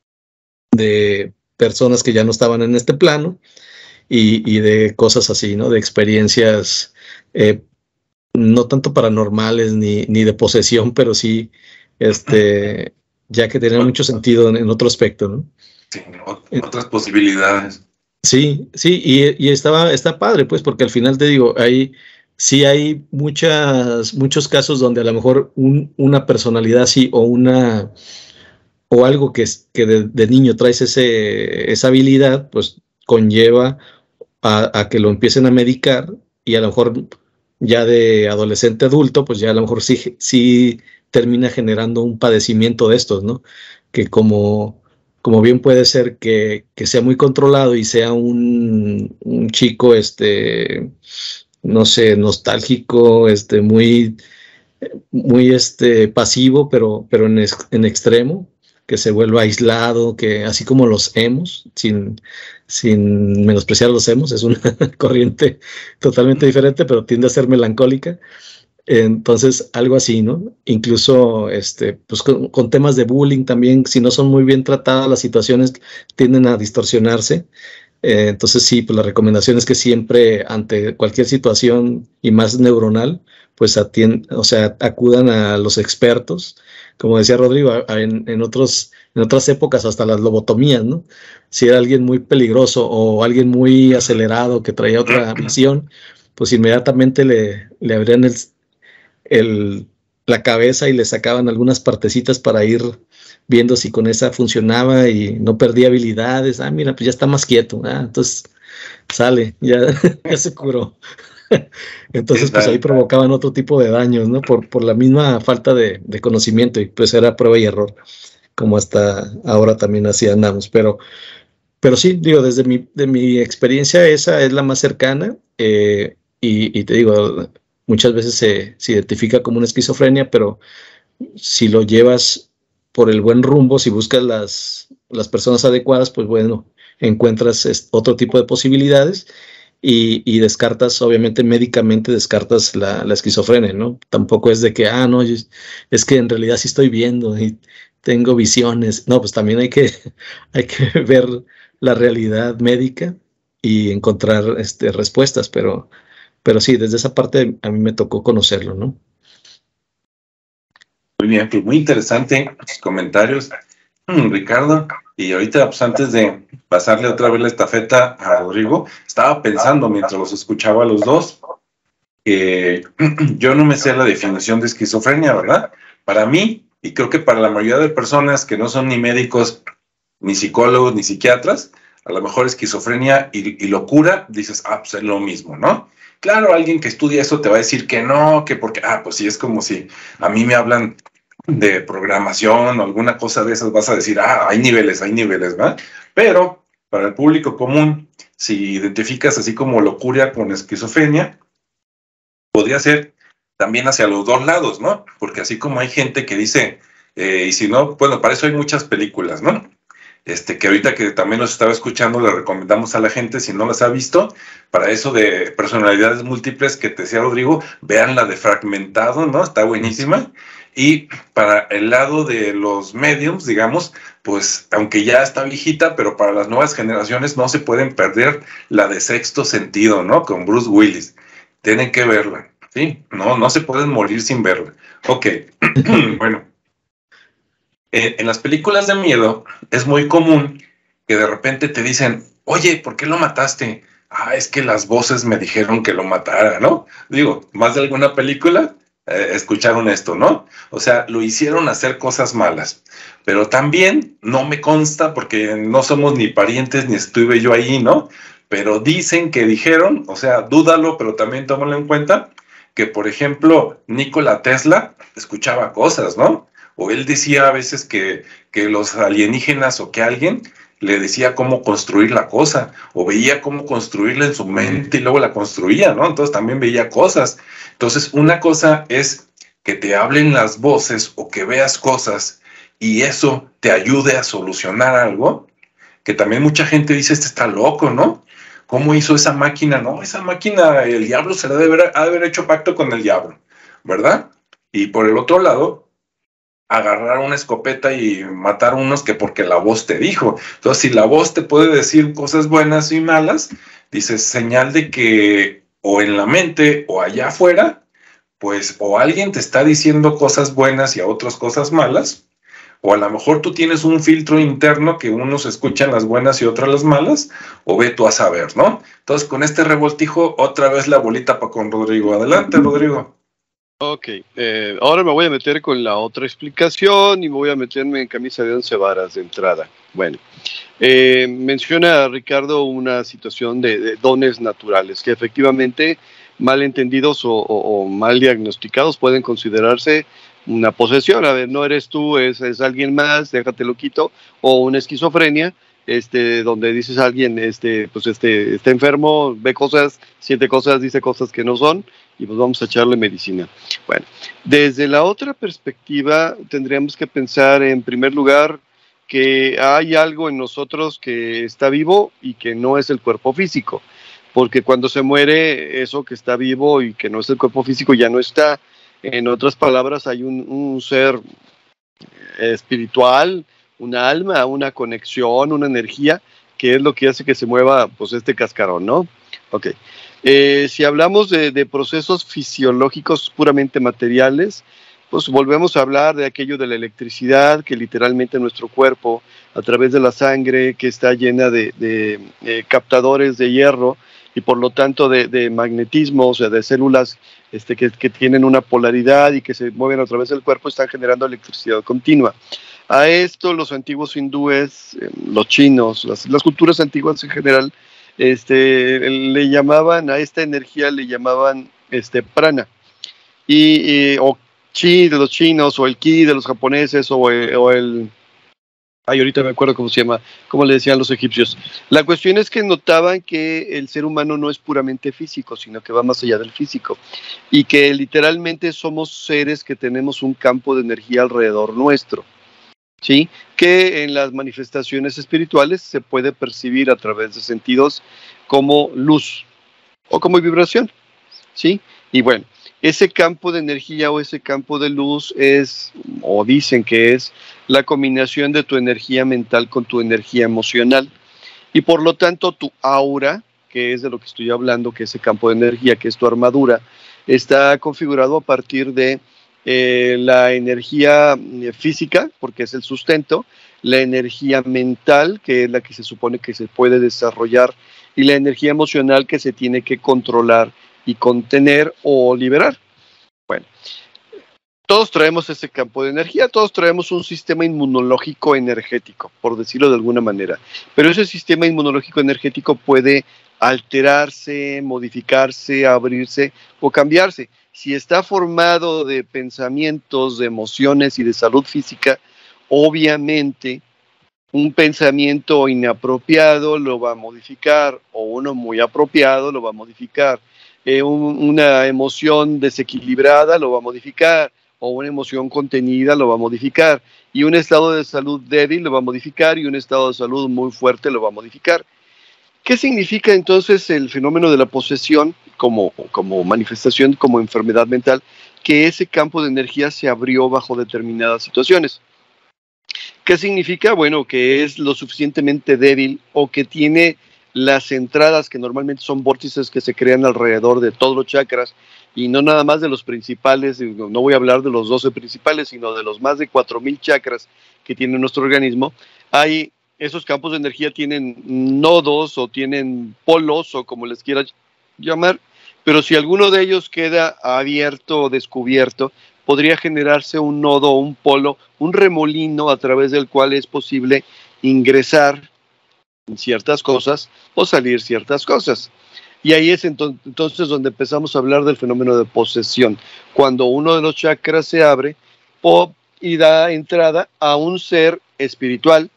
de personas que ya no estaban en este plano y, y de cosas así, ¿no? De experiencias eh, no tanto paranormales ni, ni de posesión, pero sí, este, ya que tenían mucho sentido en, en otro aspecto, ¿no? Sí, otras posibilidades. Sí, sí, y, y estaba, está padre, pues, porque al final te digo, hay, sí hay muchas, muchos casos donde a lo mejor un, una personalidad así o una, o algo que, es, que de, de niño traes ese, esa habilidad, pues conlleva a, a que lo empiecen a medicar y a lo mejor ya de adolescente adulto, pues ya a lo mejor sí, sí termina generando un padecimiento de estos, ¿no? Que como... como bien puede ser que, que sea muy controlado y sea un, un chico, este, no sé, nostálgico, este, muy, muy este, pasivo, pero, pero en, ex, en extremo, que se vuelva aislado, que así como los emos, sin, sin menospreciar a los emos, es una corriente totalmente diferente, pero tiende a ser melancólica. Entonces, algo así, ¿no? Incluso este, pues con, con temas de bullying también, si no son muy bien tratadas las situaciones, tienden a distorsionarse. Eh, entonces sí, pues la recomendación es que siempre ante cualquier situación y más neuronal, pues atien- o sea, acudan a los expertos. Como decía Rodrigo, a- a- en, en otros, en otras épocas hasta las lobotomías, ¿no? Si era alguien muy peligroso o alguien muy acelerado que traía otra visión, pues inmediatamente le, le abrían el, el- la cabeza y le sacaban algunas partecitas para ir viendo si con esa funcionaba y no perdía habilidades. Ah, mira, pues ya está más quieto. Ah, entonces sale, ya, ya se curó. Entonces, pues ahí provocaban otro tipo de daños, ¿no? Por, por la misma falta de, de conocimiento y pues era prueba y error, como hasta ahora también así andamos. Pero, pero sí, digo, desde mi, de mi experiencia esa es la más cercana eh, y, y te digo, muchas veces se, se identifica como una esquizofrenia, pero si lo llevas por el buen rumbo, si buscas las, las personas adecuadas, pues bueno, encuentras est- otro tipo de posibilidades y, y descartas, obviamente médicamente descartas la, la esquizofrenia, ¿no? Tampoco es de que, ah, no, yo- es que en realidad sí estoy viendo y tengo visiones. No, pues también hay que, hay que ver la realidad médica y encontrar este, respuestas, pero, pero sí, desde esa parte a mí me tocó conocerlo, ¿no? Muy bien, pues muy interesante sus comentarios, mm, Ricardo. Y ahorita, pues antes de pasarle otra vez la estafeta a Rodrigo, estaba pensando mientras los escuchaba a los dos, que yo no me sé la definición de esquizofrenia, ¿verdad? Para mí, y creo que para la mayoría de personas que no son ni médicos, ni psicólogos, ni psiquiatras, a lo mejor esquizofrenia y, y locura, dices, ah, pues es lo mismo, ¿no? Claro, alguien que estudia eso te va a decir que no, que porque, ah, pues sí, es como si a mí me hablan de programación o alguna cosa de esas, vas a decir, ah, hay niveles, hay niveles, ¿verdad? Pero para el público común, si identificas así como locura con esquizofrenia, podría ser también hacia los dos lados, ¿no? Porque así como hay gente que dice, eh, y si no, bueno, para eso hay muchas películas, ¿no? Este, que ahorita que también los estaba escuchando, le recomendamos a la gente, si no las ha visto, para eso de personalidades múltiples que te decía Rodrigo, vean la de Fragmentado, ¿no? Está buenísima. Y para el lado de los mediums, digamos, pues aunque ya está viejita, pero para las nuevas generaciones no se pueden perder la de Sexto Sentido, ¿no? Con Bruce Willis. Tienen que verla, ¿sí? No, no se pueden morir sin verla. Ok, bueno. Eh, en las películas de miedo es muy común que de repente te dicen, oye, ¿por qué lo mataste? Ah, es que las voces me dijeron que lo matara, ¿no? Digo, más de alguna película eh, escucharon esto, ¿no? O sea, lo hicieron hacer cosas malas. Pero también no me consta porque no somos ni parientes ni estuve yo ahí, ¿no? Pero dicen que dijeron, o sea, dúdalo, pero también tómalo en cuenta, que por ejemplo, Nikola Tesla escuchaba cosas, ¿no? O él decía a veces que, que los alienígenas o que alguien le decía cómo construir la cosa, o veía cómo construirla en su mente y luego la construía, ¿no? Entonces también veía cosas. Entonces, una cosa es que te hablen las voces o que veas cosas y eso te ayude a solucionar algo, que también mucha gente dice, este está loco, ¿no? ¿Cómo hizo esa máquina? No, esa máquina, el diablo se la debe haber, haber hecho pacto con el diablo, ¿verdad? Y por el otro lado, agarrar una escopeta y matar unos que porque la voz te dijo. Entonces, si la voz te puede decir cosas buenas y malas, dices señal de que o en la mente o allá afuera, pues o alguien te está diciendo cosas buenas y a otras cosas malas, o a lo mejor tú tienes un filtro interno que unos escuchan las buenas y otras las malas, o ve tú a saber, ¿no? Entonces, con este revoltijo, otra vez la bolita para con Rodrigo. Adelante, Rodrigo. Ok, eh, ahora me voy a meter con la otra explicación y me voy a meterme en camisa de once varas de entrada. Bueno, eh, menciona Ricardo una situación de, de dones naturales que efectivamente mal entendidos o, o, o mal diagnosticados pueden considerarse una posesión. A ver, no eres tú, es, es alguien más, déjatelo quito, o una esquizofrenia, este, donde dices a alguien, este, pues este, está enfermo, ve cosas, siente cosas, dice cosas que no son, y pues vamos a echarle medicina. Bueno, desde la otra perspectiva tendríamos que pensar en primer lugar que hay algo en nosotros que está vivo y que no es el cuerpo físico, porque cuando se muere eso que está vivo y que no es el cuerpo físico ya no está. En otras palabras, hay un, un ser espiritual, una alma, una conexión, una energía que es lo que hace que se mueva pues este cascarón, ¿no? Ok. Eh, si hablamos de, de procesos fisiológicos puramente materiales, pues volvemos a hablar de aquello de la electricidad, que literalmente nuestro cuerpo, a través de la sangre, que está llena de, de eh, captadores de hierro y por lo tanto de, de magnetismo, o sea, de células este, que, que tienen una polaridad y que se mueven a través del cuerpo, están generando electricidad continua. A esto los antiguos hindúes, eh, los chinos, las, las culturas antiguas en general, este, le llamaban, a esta energía le llamaban este, prana, y, y, o chi de los chinos, o el ki de los japoneses, o el, o el, ay, ahorita me acuerdo cómo se llama, cómo le decían los egipcios. La cuestión es que notaban que el ser humano no es puramente físico, sino que va más allá del físico, y que literalmente somos seres que tenemos un campo de energía alrededor nuestro, ¿sí? Que en las manifestaciones espirituales se puede percibir a través de sentidos como luz o como vibración, ¿sí? Y bueno, ese campo de energía o ese campo de luz es, o dicen que es, la combinación de tu energía mental con tu energía emocional, y por lo tanto tu aura, que es de lo que estoy hablando, que ese campo de energía, que es tu armadura, está configurado a partir de Eh, la energía física, porque es el sustento, la energía mental, que es la que se supone que se puede desarrollar, y la energía emocional, que se tiene que controlar y contener o liberar. Bueno, todos traemos ese campo de energía, todos traemos un sistema inmunológico energético, por decirlo de alguna manera, pero ese sistema inmunológico energético puede alterarse, modificarse, abrirse o cambiarse. Si está formado de pensamientos, de emociones y de salud física, obviamente un pensamiento inapropiado lo va a modificar, o uno muy apropiado lo va a modificar. Eh, un, una emoción desequilibrada lo va a modificar, o una emoción contenida lo va a modificar, y un estado de salud débil lo va a modificar, y un estado de salud muy fuerte lo va a modificar. ¿Qué significa entonces el fenómeno de la posesión como, como manifestación, como enfermedad mental? Que ese campo de energía se abrió bajo determinadas situaciones. ¿Qué significa? Bueno, que es lo suficientemente débil, o que tiene las entradas, que normalmente son vórtices que se crean alrededor de todos los chakras, y no nada más de los principales, no voy a hablar de los doce principales, sino de los más de cuatro mil chakras que tiene nuestro organismo. Hay Esos campos de energía tienen nodos o tienen polos, o como les quieras llamar, pero si alguno de ellos queda abierto o descubierto, podría generarse un nodo o un polo, un remolino a través del cual es posible ingresar ciertas cosas o salir ciertas cosas. Y ahí es entonces, entonces donde empezamos a hablar del fenómeno de posesión, cuando uno de los chakras se abre y da entrada a un ser espiritual,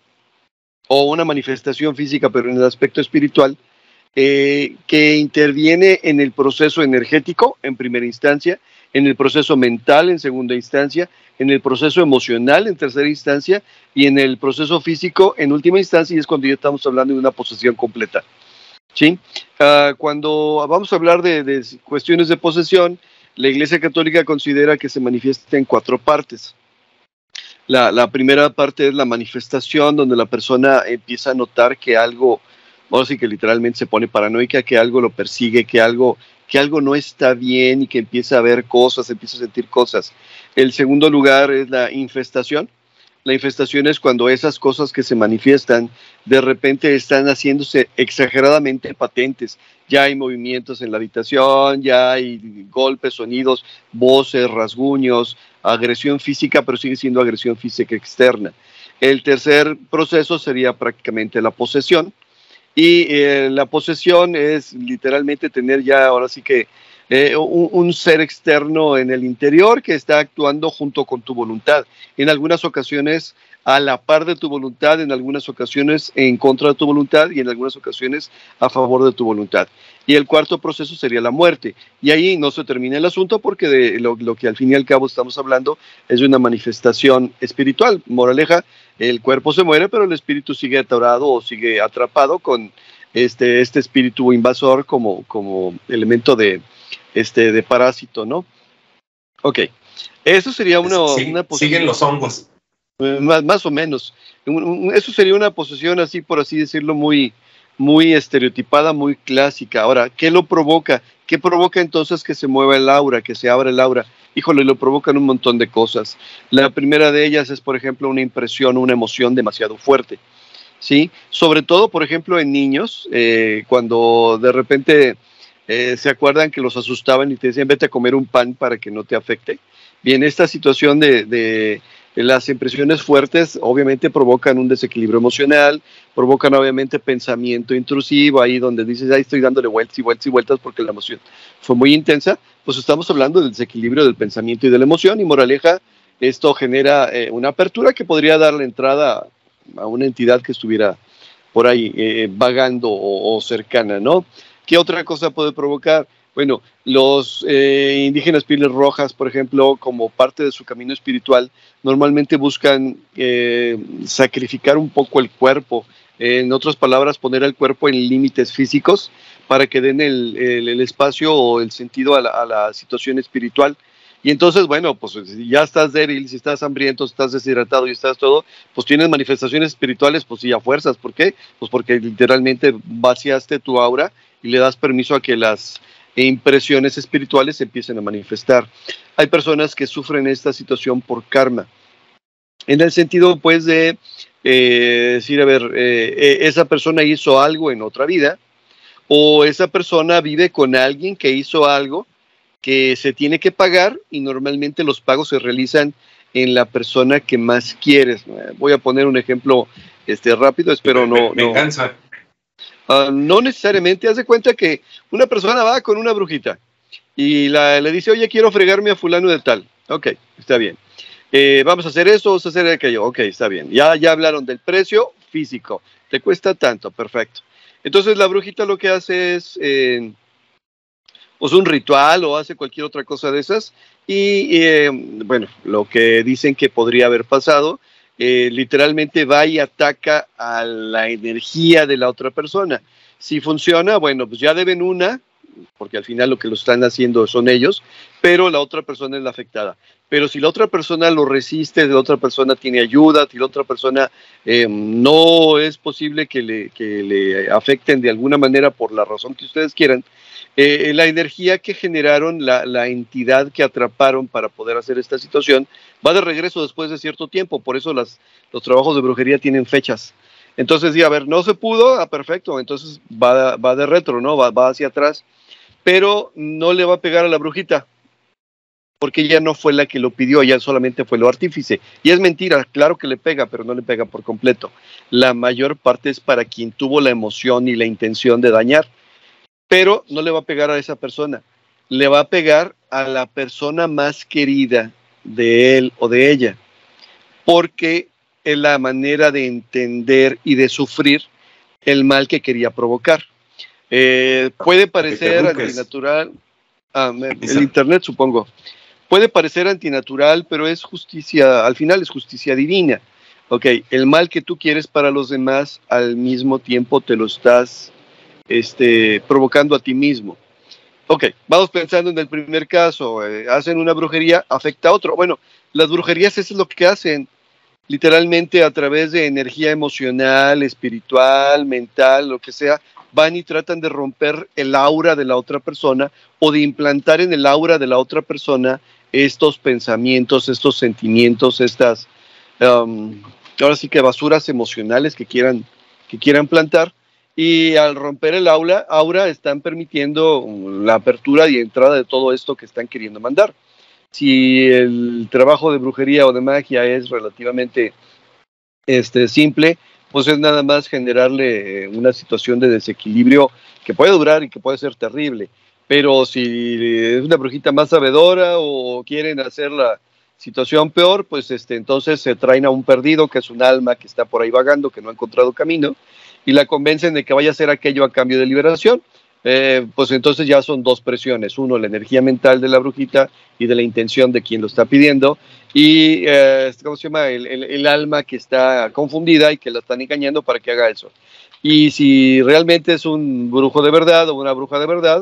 o una manifestación física, pero en el aspecto espiritual, eh, que interviene en el proceso energético en primera instancia, en el proceso mental en segunda instancia, en el proceso emocional en tercera instancia, y en el proceso físico en última instancia, y es cuando ya estamos hablando de una posesión completa, ¿sí? Uh, cuando vamos a hablar de, de cuestiones de posesión, la Iglesia Católica considera que se manifiesta en cuatro partes. La, la primera parte es la manifestación, donde la persona empieza a notar que algo, vamos a decir que literalmente se pone paranoica, que algo lo persigue, que algo, que algo no está bien, y que empieza a ver cosas, empieza a sentir cosas. El segundo lugar es la infestación. La infestación es cuando esas cosas que se manifiestan de repente están haciéndose exageradamente patentes. Ya hay movimientos en la habitación, ya hay golpes, sonidos, voces, rasguños, agresión física, pero sigue siendo agresión física externa. El tercer proceso sería prácticamente la posesión. Y eh, la posesión es literalmente tener ya, ahora sí que, eh, un, un ser externo en el interior que está actuando junto con tu voluntad. En algunas ocasiones a la par de tu voluntad, en algunas ocasiones en contra de tu voluntad, y en algunas ocasiones a favor de tu voluntad. Y el cuarto proceso sería la muerte. Y ahí no se termina el asunto, porque de lo, lo que al fin y al cabo estamos hablando es de una manifestación espiritual. Moraleja, el cuerpo se muere, pero el espíritu sigue atorado o sigue atrapado con este, este espíritu invasor como, como elemento de, este, de parásito, ¿no? Ok, eso sería una, Sí, una siguen los hongos. más, más o menos. Un, un, eso sería una posesión así, por así decirlo, muy, muy estereotipada, muy clásica. Ahora, ¿qué lo provoca? ¿Qué provoca entonces que se mueva el aura, que se abra el aura? Híjole, lo provocan un montón de cosas. La primera de ellas es, por ejemplo, una impresión, una emoción demasiado fuerte, ¿sí? Sobre todo, por ejemplo, en niños, eh, cuando de repente eh, se acuerdan que los asustaban y te decían, vete a comer un pan para que no te afecte. Bien, esta situación de, de, de las impresiones fuertes obviamente provocan un desequilibrio emocional, provocan obviamente pensamiento intrusivo, ahí donde dices, ahí estoy dándole vueltas y vueltas y vueltas porque la emoción fue muy intensa. Pues estamos hablando del desequilibrio del pensamiento y de la emoción, y moraleja, esto genera eh, una apertura que podría dar la entrada a una entidad que estuviera por ahí eh, vagando o, o cercana, ¿no? ¿Qué otra cosa puede provocar? Bueno, los eh, indígenas pieles rojas, por ejemplo, como parte de su camino espiritual, normalmente buscan eh, sacrificar un poco el cuerpo, eh, en otras palabras, poner al cuerpo en límites físicos para que den el, el, el espacio o el sentido a la, a la situación espiritual. Y entonces, bueno, pues si ya estás débil, si estás hambriento, si estás deshidratado y estás todo, pues tienes manifestaciones espirituales, pues sí, a fuerzas. ¿Por qué? Pues porque literalmente vaciaste tu aura y le das permiso a que las impresiones espirituales se empiecen a manifestar. Hay personas que sufren esta situación por karma, en el sentido pues de eh, decir, a ver, eh, esa persona hizo algo en otra vida, o esa persona vive con alguien que hizo algo que se tiene que pagar, y normalmente los pagos se realizan en la persona que más quieres. Voy a poner un ejemplo este, rápido, espero no... Me, me no cansa. Uh, no necesariamente. Haz de cuenta que una persona va con una brujita y la, le dice, oye, quiero fregarme a fulano de tal. Ok, está bien. Eh, vamos a hacer esto, vamos a hacer aquello. Ok, está bien. Ya, ya hablaron del precio físico. Te cuesta tanto, perfecto. Entonces la brujita lo que hace es eh, pues un ritual o hace cualquier otra cosa de esas. Y eh, bueno, lo que dicen que podría haber pasado, Eh, literalmente va y ataca a la energía de la otra persona. Si funciona, bueno, pues ya deben una, porque al final lo que lo están haciendo son ellos, pero la otra persona es la afectada. Pero si la otra persona lo resiste, la otra persona tiene ayuda, si la otra persona eh, no es posible que le, que le afecten de alguna manera por la razón que ustedes quieran, eh, la energía que generaron, la, la entidad que atraparon para poder hacer esta situación, va de regreso después de cierto tiempo. Por eso las, los trabajos de brujería tienen fechas. Entonces, sí, a ver, no se pudo, ah, perfecto, entonces va, va de retro, ¿no? Va, va hacia atrás, pero no le va a pegar a la brujita, porque ella no fue la que lo pidió, ella solamente fue lo artífice. Y es mentira, claro que le pega, pero no le pega por completo. La mayor parte es para quien tuvo la emoción y la intención de dañar, pero no le va a pegar a esa persona, le va a pegar a la persona más querida de él o de ella, porque es la manera de entender y de sufrir el mal que quería provocar. Eh, puede parecer antinatural, ah, el internet supongo, puede parecer antinatural, pero es justicia, al final es justicia divina. Ok, el mal que tú quieres para los demás, al mismo tiempo te lo estás este, provocando a ti mismo. Ok, vamos pensando en el primer caso, eh, hacen una brujería, afecta a otro. Bueno, las brujerías eso es lo que hacen, literalmente a través de energía emocional, espiritual, mental, lo que sea, van y tratan de romper el aura de la otra persona o de implantar en el aura de la otra persona estos pensamientos, estos sentimientos, estas, um, ahora sí que basuras emocionales que quieran, que quieran plantar. Y al romper el aura, aura están permitiendo la apertura y entrada de todo esto que están queriendo mandar. Si el trabajo de brujería o de magia es relativamente este, simple, pues es nada más generarle una situación de desequilibrio que puede durar y que puede ser terrible. Pero si es una brujita más sabedora o quieren hacer la situación peor, pues este, entonces se traen a un perdido, que es un alma que está por ahí vagando, que no ha encontrado camino, y la convencen de que vaya a hacer aquello a cambio de liberación. Eh, pues entonces ya son dos presiones, uno, la energía mental de la brujita y de la intención de quien lo está pidiendo, y eh, ¿cómo se llama? El, el, el alma que está confundida y que la están engañando para que haga eso. Y si realmente es un brujo de verdad o una bruja de verdad,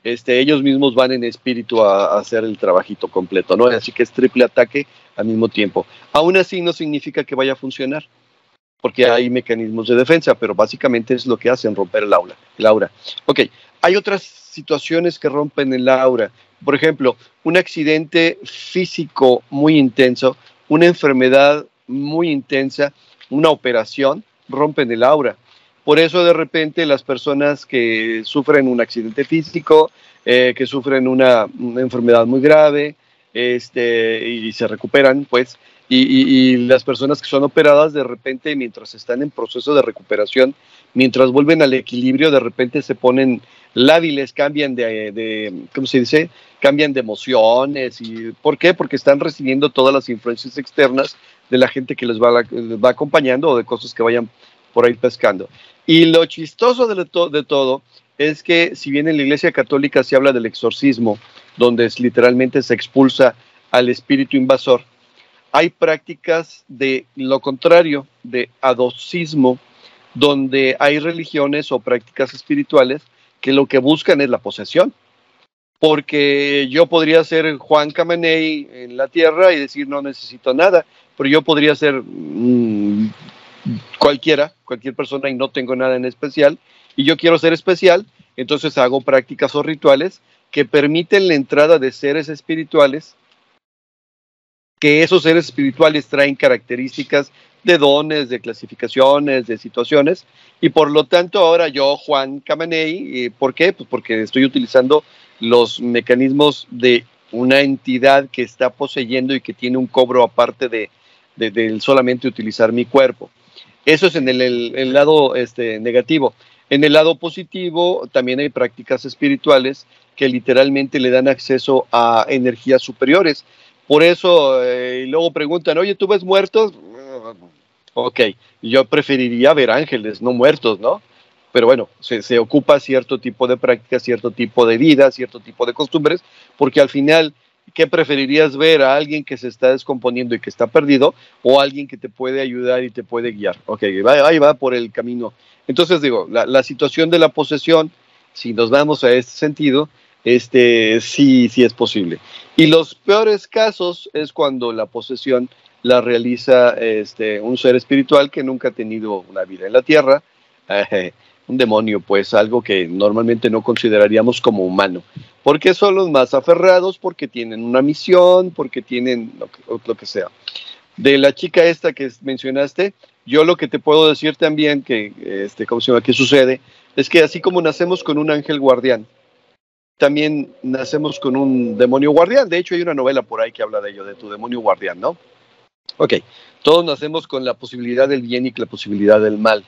este, ellos mismos van en espíritu a, a hacer el trabajito completo, ¿no? Así que es triple ataque al mismo tiempo. Aún así no significa que vaya a funcionar, porque hay mecanismos de defensa, pero básicamente es lo que hacen, romper el aura. El aura. Ok, hay otras situaciones que rompen el aura. Por ejemplo, un accidente físico muy intenso, una enfermedad muy intensa, una operación, rompen el aura. Por eso de repente las personas que sufren un accidente físico, eh, que sufren una, una enfermedad muy grave, este, y se recuperan, pues, y, y, y las personas que son operadas de repente mientras están en proceso de recuperación, mientras vuelven al equilibrio, de repente se ponen lábiles, cambian de, de ¿cómo se dice? Cambian de emociones. Y, ¿por qué? Porque están recibiendo todas las influencias externas de la gente que les va, les va acompañando o de cosas que vayan por ahí pescando. Y lo chistoso de, to de todo es que si bien en la Iglesia Católica se habla del exorcismo, donde es, literalmente se expulsa al espíritu invasor, hay prácticas de lo contrario, de adocismo, donde hay religiones o prácticas espirituales que lo que buscan es la posesión. Porque yo podría ser Juan Camaney en la tierra y decir no necesito nada, pero yo podría ser mmm, cualquiera, cualquier persona y no tengo nada en especial, y yo quiero ser especial, entonces hago prácticas o rituales que permiten la entrada de seres espirituales, que esos seres espirituales traen características de dones, de clasificaciones, de situaciones, y por lo tanto ahora yo, Juan Camaney, ¿por qué? Pues porque estoy utilizando los mecanismos de una entidad que está poseyendo y que tiene un cobro aparte de, de, de solamente utilizar mi cuerpo. Eso es en el, el, el lado este, negativo. En el lado positivo también hay prácticas espirituales que literalmente le dan acceso a energías superiores. Por eso, eh, y luego preguntan, oye, ¿tú ves muertos? Ok, yo preferiría ver ángeles, no muertos, ¿no? Pero bueno, se, se ocupa cierto tipo de prácticas, cierto tipo de vida, cierto tipo de costumbres, porque al final, ¿qué preferirías ver? ¿A alguien que se está descomponiendo y que está perdido o a alguien que te puede ayudar y te puede guiar? Ok, va, ahí va por el camino. Entonces digo, la, la situación de la posesión, si nos vamos a este sentido, este, sí, sí es posible. Y los peores casos es cuando la posesión la realiza este, un ser espiritual que nunca ha tenido una vida en la tierra, eh, un demonio, pues algo que normalmente no consideraríamos como humano, porque son los más aferrados, porque tienen una misión, porque tienen lo que, lo que sea. De la chica esta que mencionaste, yo lo que te puedo decir también que, este, ¿cómo se llama? ¿Qué sucede? Es que así como nacemos con un ángel guardián, también nacemos con un demonio guardián. De hecho, hay una novela por ahí que habla de ello, de tu demonio guardián, ¿no? Ok, todos nacemos con la posibilidad del bien y la posibilidad del mal,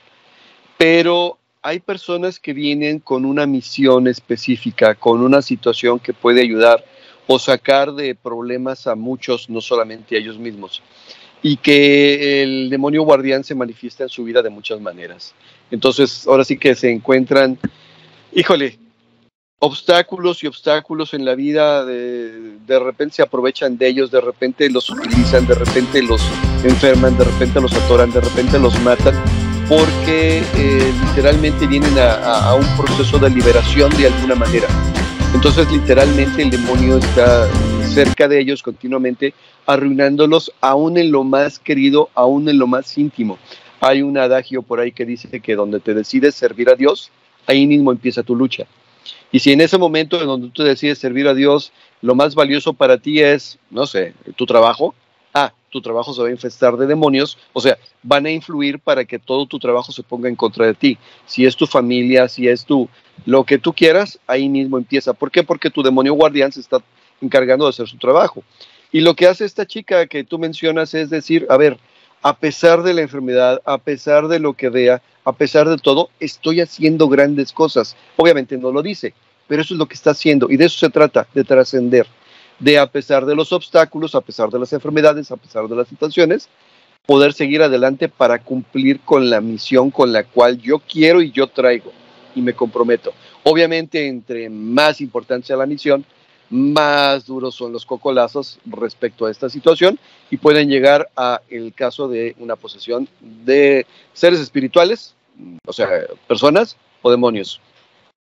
pero hay personas que vienen con una misión específica, con una situación que puede ayudar o sacar de problemas a muchos, no solamente a ellos mismos, y que el demonio guardián se manifiesta en su vida de muchas maneras. Entonces, ahora sí que se encuentran, híjole, obstáculos y obstáculos en la vida, de, de repente se aprovechan de ellos, de repente los utilizan, de repente los enferman, de repente los atoran, de repente los matan, porque eh, literalmente vienen a, a, a un proceso de liberación de alguna manera. Entonces literalmente el demonio está cerca de ellos continuamente, arruinándolos aún en lo más querido, aún en lo más íntimo. Hay un adagio por ahí que dice que donde te decides servir a Dios, ahí mismo empieza tu lucha. Y si en ese momento en donde tú decides servir a Dios, lo más valioso para ti es, no sé, tu trabajo, ah, tu trabajo se va a infestar de demonios, o sea, van a influir para que todo tu trabajo se ponga en contra de ti. Si es tu familia, si es tu, lo que tú quieras, ahí mismo empieza. ¿Por qué? Porque tu demonio guardián se está encargando de hacer su trabajo. Y lo que hace esta chica que tú mencionas es decir, a ver, a pesar de la enfermedad, a pesar de lo que vea, a pesar de todo, estoy haciendo grandes cosas. Obviamente no lo dice, pero eso es lo que está haciendo, y de eso se trata, de trascender, de a pesar de los obstáculos, a pesar de las enfermedades, a pesar de las situaciones, poder seguir adelante para cumplir con la misión con la cual yo quiero y yo traigo, y me comprometo. Obviamente, entre más importante sea la misión, más duros son los cocolazos respecto a esta situación, y pueden llegar a el caso de una posesión de seres espirituales, o sea, personas o demonios.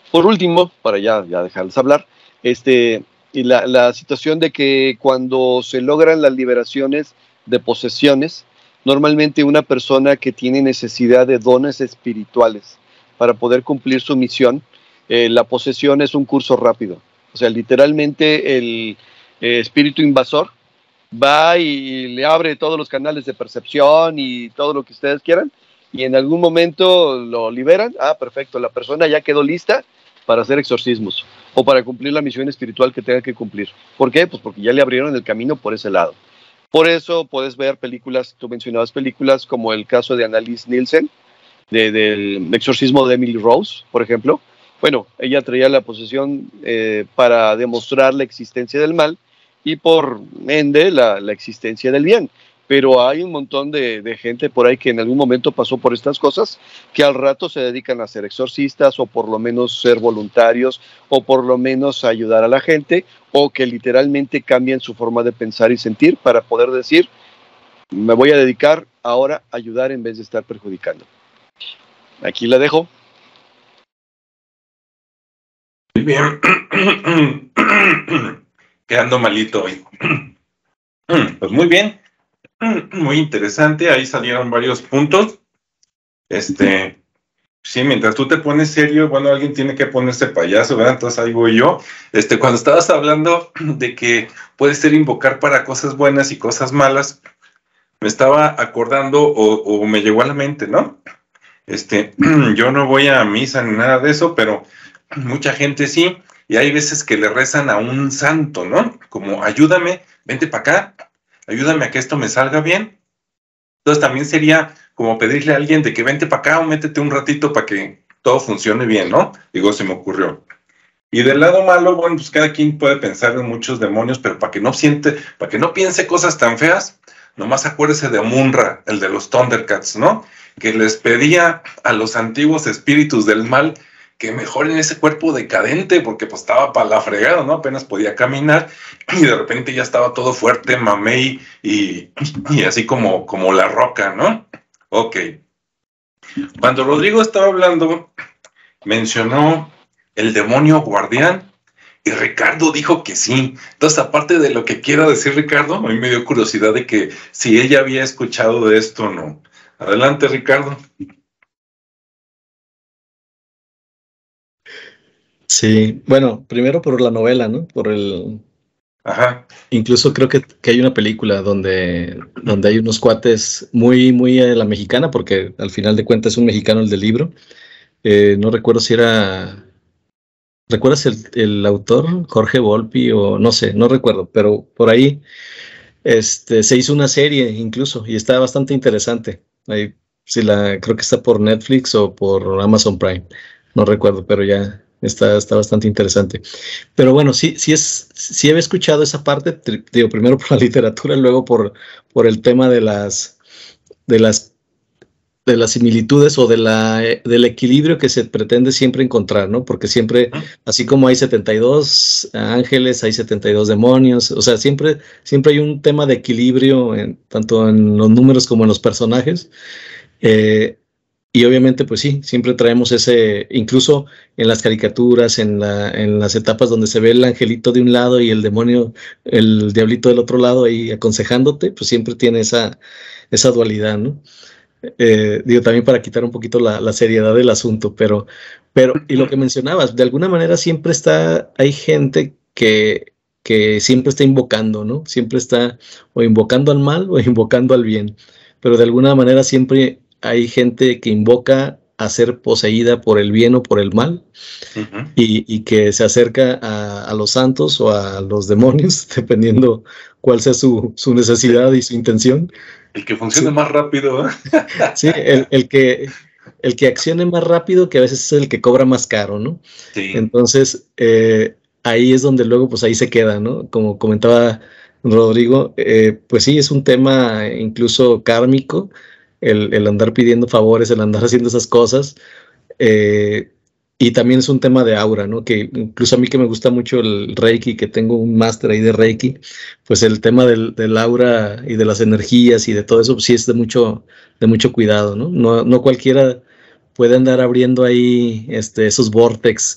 Por último, para ya, ya dejarles hablar, este, y la, la situación de que cuando se logran las liberaciones de posesiones, normalmente una persona que tiene necesidad de dones espirituales para poder cumplir su misión, eh, la posesión es un curso rápido. O sea, literalmente el eh, espíritu invasor va y le abre todos los canales de percepción y todo lo que ustedes quieran, y en algún momento lo liberan. Ah, perfecto, la persona ya quedó lista para hacer exorcismos o para cumplir la misión espiritual que tenga que cumplir. ¿Por qué? Pues porque ya le abrieron el camino por ese lado. Por eso puedes ver películas, tú mencionabas películas como el caso de Annalise Nielsen, de, del exorcismo de Emily Rose, por ejemplo. Bueno, ella traía la posesión eh, para demostrar la existencia del mal y por ende la, la existencia del bien. Pero hay un montón de, de gente por ahí que en algún momento pasó por estas cosas, que al rato se dedican a ser exorcistas o por lo menos ser voluntarios o por lo menos ayudar a la gente, o que literalmente cambian su forma de pensar y sentir para poder decir, me voy a dedicar ahora a ayudar en vez de estar perjudicando. Aquí la dejo. Muy bien. Quedando malito hoy. Pues muy bien. Muy interesante. Ahí salieron varios puntos. Este, sí, mientras tú te pones serio, bueno, alguien tiene que ponerse payaso, ¿verdad? Entonces ahí voy yo. Este, cuando estabas hablando de que puede ser invocar para cosas buenas y cosas malas, me estaba acordando o, o me llegó a la mente, ¿no? Este, yo no voy a misa ni nada de eso, pero mucha gente sí, y hay veces que le rezan a un santo, ¿no? Como, ayúdame, vente para acá, ayúdame a que esto me salga bien. Entonces también sería como pedirle a alguien de que vente para acá o métete un ratito para que todo funcione bien, ¿no? Digo, se me ocurrió. Y del lado malo, bueno, pues cada quien puede pensar en muchos demonios, pero para que no siente, para que no piense cosas tan feas, nomás acuérdese de Munra, el de los Thundercats, ¿no? Que les pedía a los antiguos espíritus del mal que mejoren ese cuerpo decadente, porque pues estaba para la fregada, ¿no? Apenas podía caminar, y de repente ya estaba todo fuerte, mamey, y, y así como, como la roca, ¿no? Ok. Cuando Rodrigo estaba hablando, mencionó el demonio guardián, y Ricardo dijo que sí. Entonces, aparte de lo que quiera decir Ricardo, a mí me dio curiosidad de que si ella había escuchado de esto o no. Adelante, Ricardo. Sí, bueno, primero por la novela, ¿no? Por el... Ajá. Incluso creo que, que hay una película donde, donde hay unos cuates muy, muy a la mexicana, porque al final de cuentas es un mexicano el del libro. Eh, no recuerdo si era... ¿Recuerdas el, el autor? Jorge Volpi o no sé, no recuerdo, pero por ahí este, se hizo una serie incluso y está bastante interesante. Ahí, si la, creo que está por Netflix o por Amazon Prime, no recuerdo, pero ya está, está bastante interesante. Pero bueno, sí, sí, es, sí había escuchado esa parte, digo, primero por la literatura, luego por, por el tema de las, de las de las similitudes o de la, del equilibrio que se pretende siempre encontrar, ¿no? Porque siempre, así como hay setenta y dos ángeles, hay setenta y dos demonios, o sea, siempre, siempre hay un tema de equilibrio, en, tanto en los números como en los personajes, eh, y obviamente, pues sí, siempre traemos ese, incluso en las caricaturas, en, la, en las etapas donde se ve el angelito de un lado y el demonio, el diablito del otro lado ahí aconsejándote, pues siempre tiene esa, esa dualidad, ¿no? Eh, digo, también para quitar un poquito la, la seriedad del asunto, pero, pero, y lo que mencionabas, de alguna manera siempre está, hay gente que, que siempre está invocando, ¿no? Siempre está o invocando al mal o invocando al bien, pero de alguna manera siempre hay gente que invoca a ser poseída por el bien o por el mal, uh-huh. y, y que se acerca a, a los santos o a los demonios, dependiendo cuál sea su, su necesidad y su intención. El que funcione sí. más rápido, ¿eh? Sí, el, el, que, el que accione más rápido, que a veces es el que cobra más caro, ¿no? Sí. Entonces, eh, ahí es donde luego, pues ahí se queda, ¿no? Como comentaba Rodrigo, eh, pues sí, es un tema incluso kármico, el, el andar pidiendo favores, el andar haciendo esas cosas, eh, y también es un tema de aura, ¿no? Que incluso a mí que me gusta mucho el Reiki, que tengo un máster ahí de Reiki, pues el tema del, del aura y de las energías y de todo eso, pues sí es de mucho, de mucho cuidado, ¿no? No, no cualquiera puede andar abriendo ahí este, esos vórtex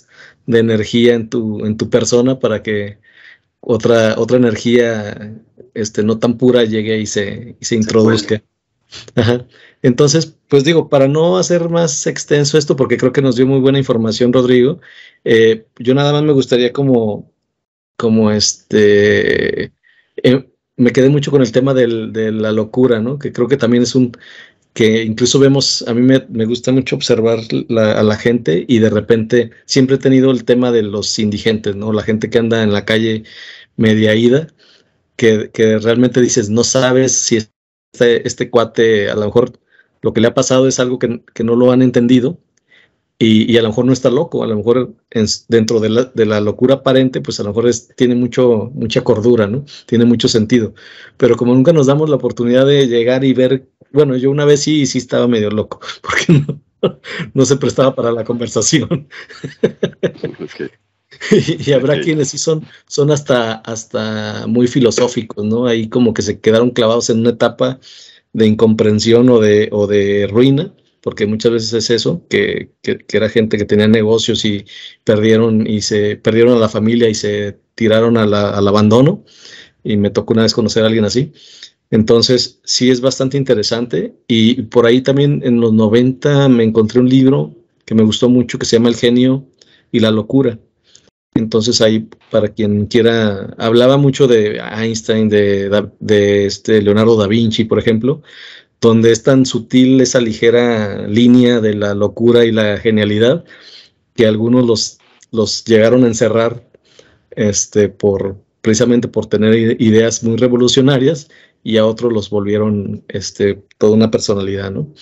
de energía en tu, en tu persona para que otra, otra energía este, no tan pura llegue y se, y se introduzca. Ajá. Entonces, pues digo, para no hacer más extenso esto, porque creo que nos dio muy buena información Rodrigo, eh, yo nada más me gustaría como, como este, eh, me quedé mucho con el tema del, de la locura, ¿no? Que creo que también es un, que incluso vemos, a mí me, me gusta mucho observar la, a la gente y de repente siempre he tenido el tema de los indigentes, ¿no? La gente que anda en la calle media ida, que, que realmente dices, no sabes si este, este cuate, a lo mejor lo que le ha pasado es algo que, que no lo han entendido y, y a lo mejor no está loco, a lo mejor en, dentro de la, de la locura aparente, pues a lo mejor es, tiene mucho, mucha cordura, ¿no? Tiene mucho sentido. Pero como nunca nos damos la oportunidad de llegar y ver, bueno, yo una vez sí, sí estaba medio loco, porque no, no se prestaba para la conversación. Okay. Y, y habrá Okay. quienes sí son, son hasta, hasta muy filosóficos, ¿no? Ahí como que se quedaron clavados en una etapa de incomprensión o de, o de ruina, porque muchas veces es eso, que, que, que era gente que tenía negocios y perdieron, y se perdieron a la familia y se tiraron a la, al abandono, y me tocó una vez conocer a alguien así. Entonces, sí es bastante interesante, y por ahí también en los noventa me encontré un libro que me gustó mucho, que se llama El genio y la locura. Entonces ahí, para quien quiera, hablaba mucho de Einstein, de, de este Leonardo da Vinci, por ejemplo, donde es tan sutil esa ligera línea de la locura y la genialidad, que algunos los, los llegaron a encerrar este, por, precisamente por tener ideas muy revolucionarias, y a otros los volvieron este, toda una personalidad, ¿no?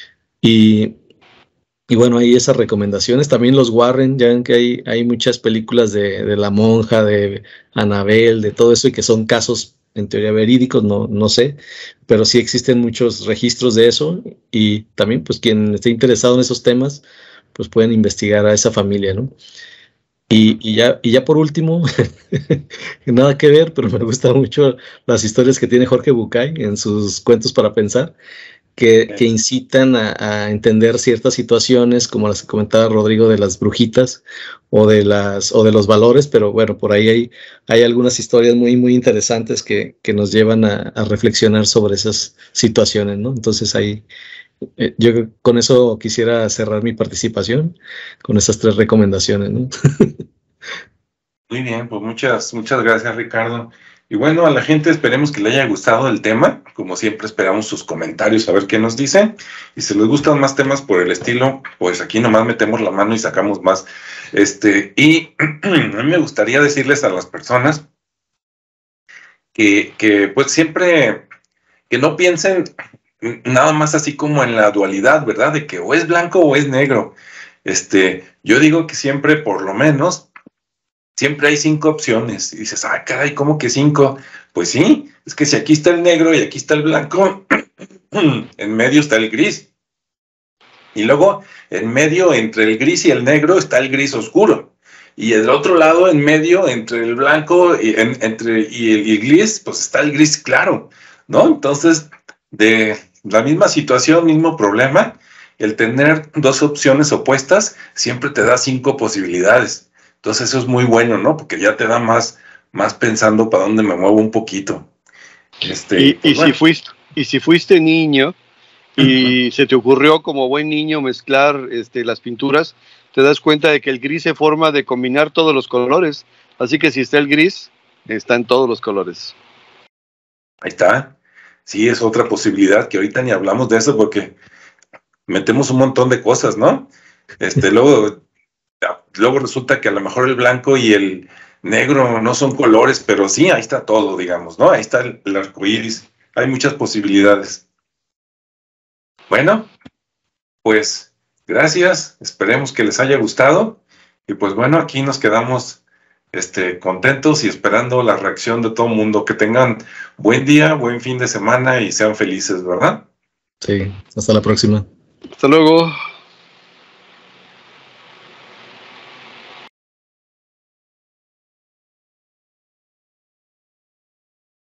Y Y bueno, hay esas recomendaciones. También los Warren, ya ven que hay, hay muchas películas de, de La Monja, de Annabelle, de todo eso, y que son casos en teoría verídicos, no, no sé, pero sí existen muchos registros de eso, y también pues quien esté interesado en esos temas, pues pueden investigar a esa familia, ¿no? Y, y, ya, y ya por último, nada que ver, pero me gustan mucho las historias que tiene Jorge Bucay en sus cuentos para pensar, que, que incitan a, a entender ciertas situaciones, como las que comentaba Rodrigo de las brujitas o de las o de los valores, pero bueno, por ahí hay, hay algunas historias muy, muy interesantes que, que nos llevan a, a reflexionar sobre esas situaciones, ¿no? Entonces ahí, eh, yo con eso quisiera cerrar mi participación, con esas tres recomendaciones, ¿no? Muy bien, pues muchas, muchas gracias, Ricardo. Y bueno, a la gente esperemos que le haya gustado el tema. Como siempre, esperamos sus comentarios a ver qué nos dicen. Y si les gustan más temas por el estilo, pues aquí nomás metemos la mano y sacamos más. Este, y a mí me gustaría decirles a las personas que, que pues siempre, que no piensen nada más así como en la dualidad, ¿verdad? De que o es blanco o es negro. Este, yo digo que siempre, por lo menos, siempre hay cinco opciones. Y dices, ah, caray, ¿cómo que cinco? Pues sí, es que si aquí está el negro y aquí está el blanco, en medio está el gris. Y luego, en medio, entre el gris y el negro, está el gris oscuro. Y el otro lado, en medio, entre el blanco y, en, entre, y el y gris, pues está el gris claro, ¿no? Entonces, de la misma situación, mismo problema, el tener dos opciones opuestas siempre te da cinco posibilidades. Entonces eso es muy bueno, ¿no? Porque ya te da más, más pensando para dónde me muevo un poquito. Este, y, pues y, bueno. si fuiste, y si fuiste niño y uh-huh. se te ocurrió como buen niño mezclar este, las pinturas, te das cuenta de que el gris se forma de combinar todos los colores. Así que si está el gris, están todos los colores. Ahí está. Sí, es otra posibilidad que ahorita ni hablamos de eso porque metemos un montón de cosas, ¿no? Este, luego... Luego resulta que a lo mejor el blanco y el negro no son colores, pero sí, ahí está todo, digamos, ¿no? Ahí está el, el arco iris. Hay muchas posibilidades. Bueno, pues gracias. Esperemos que les haya gustado. Y pues bueno, aquí nos quedamos este, contentos y esperando la reacción de todo el mundo. Que tengan buen día, buen fin de semana y sean felices, ¿verdad? Sí, hasta la próxima. Hasta luego.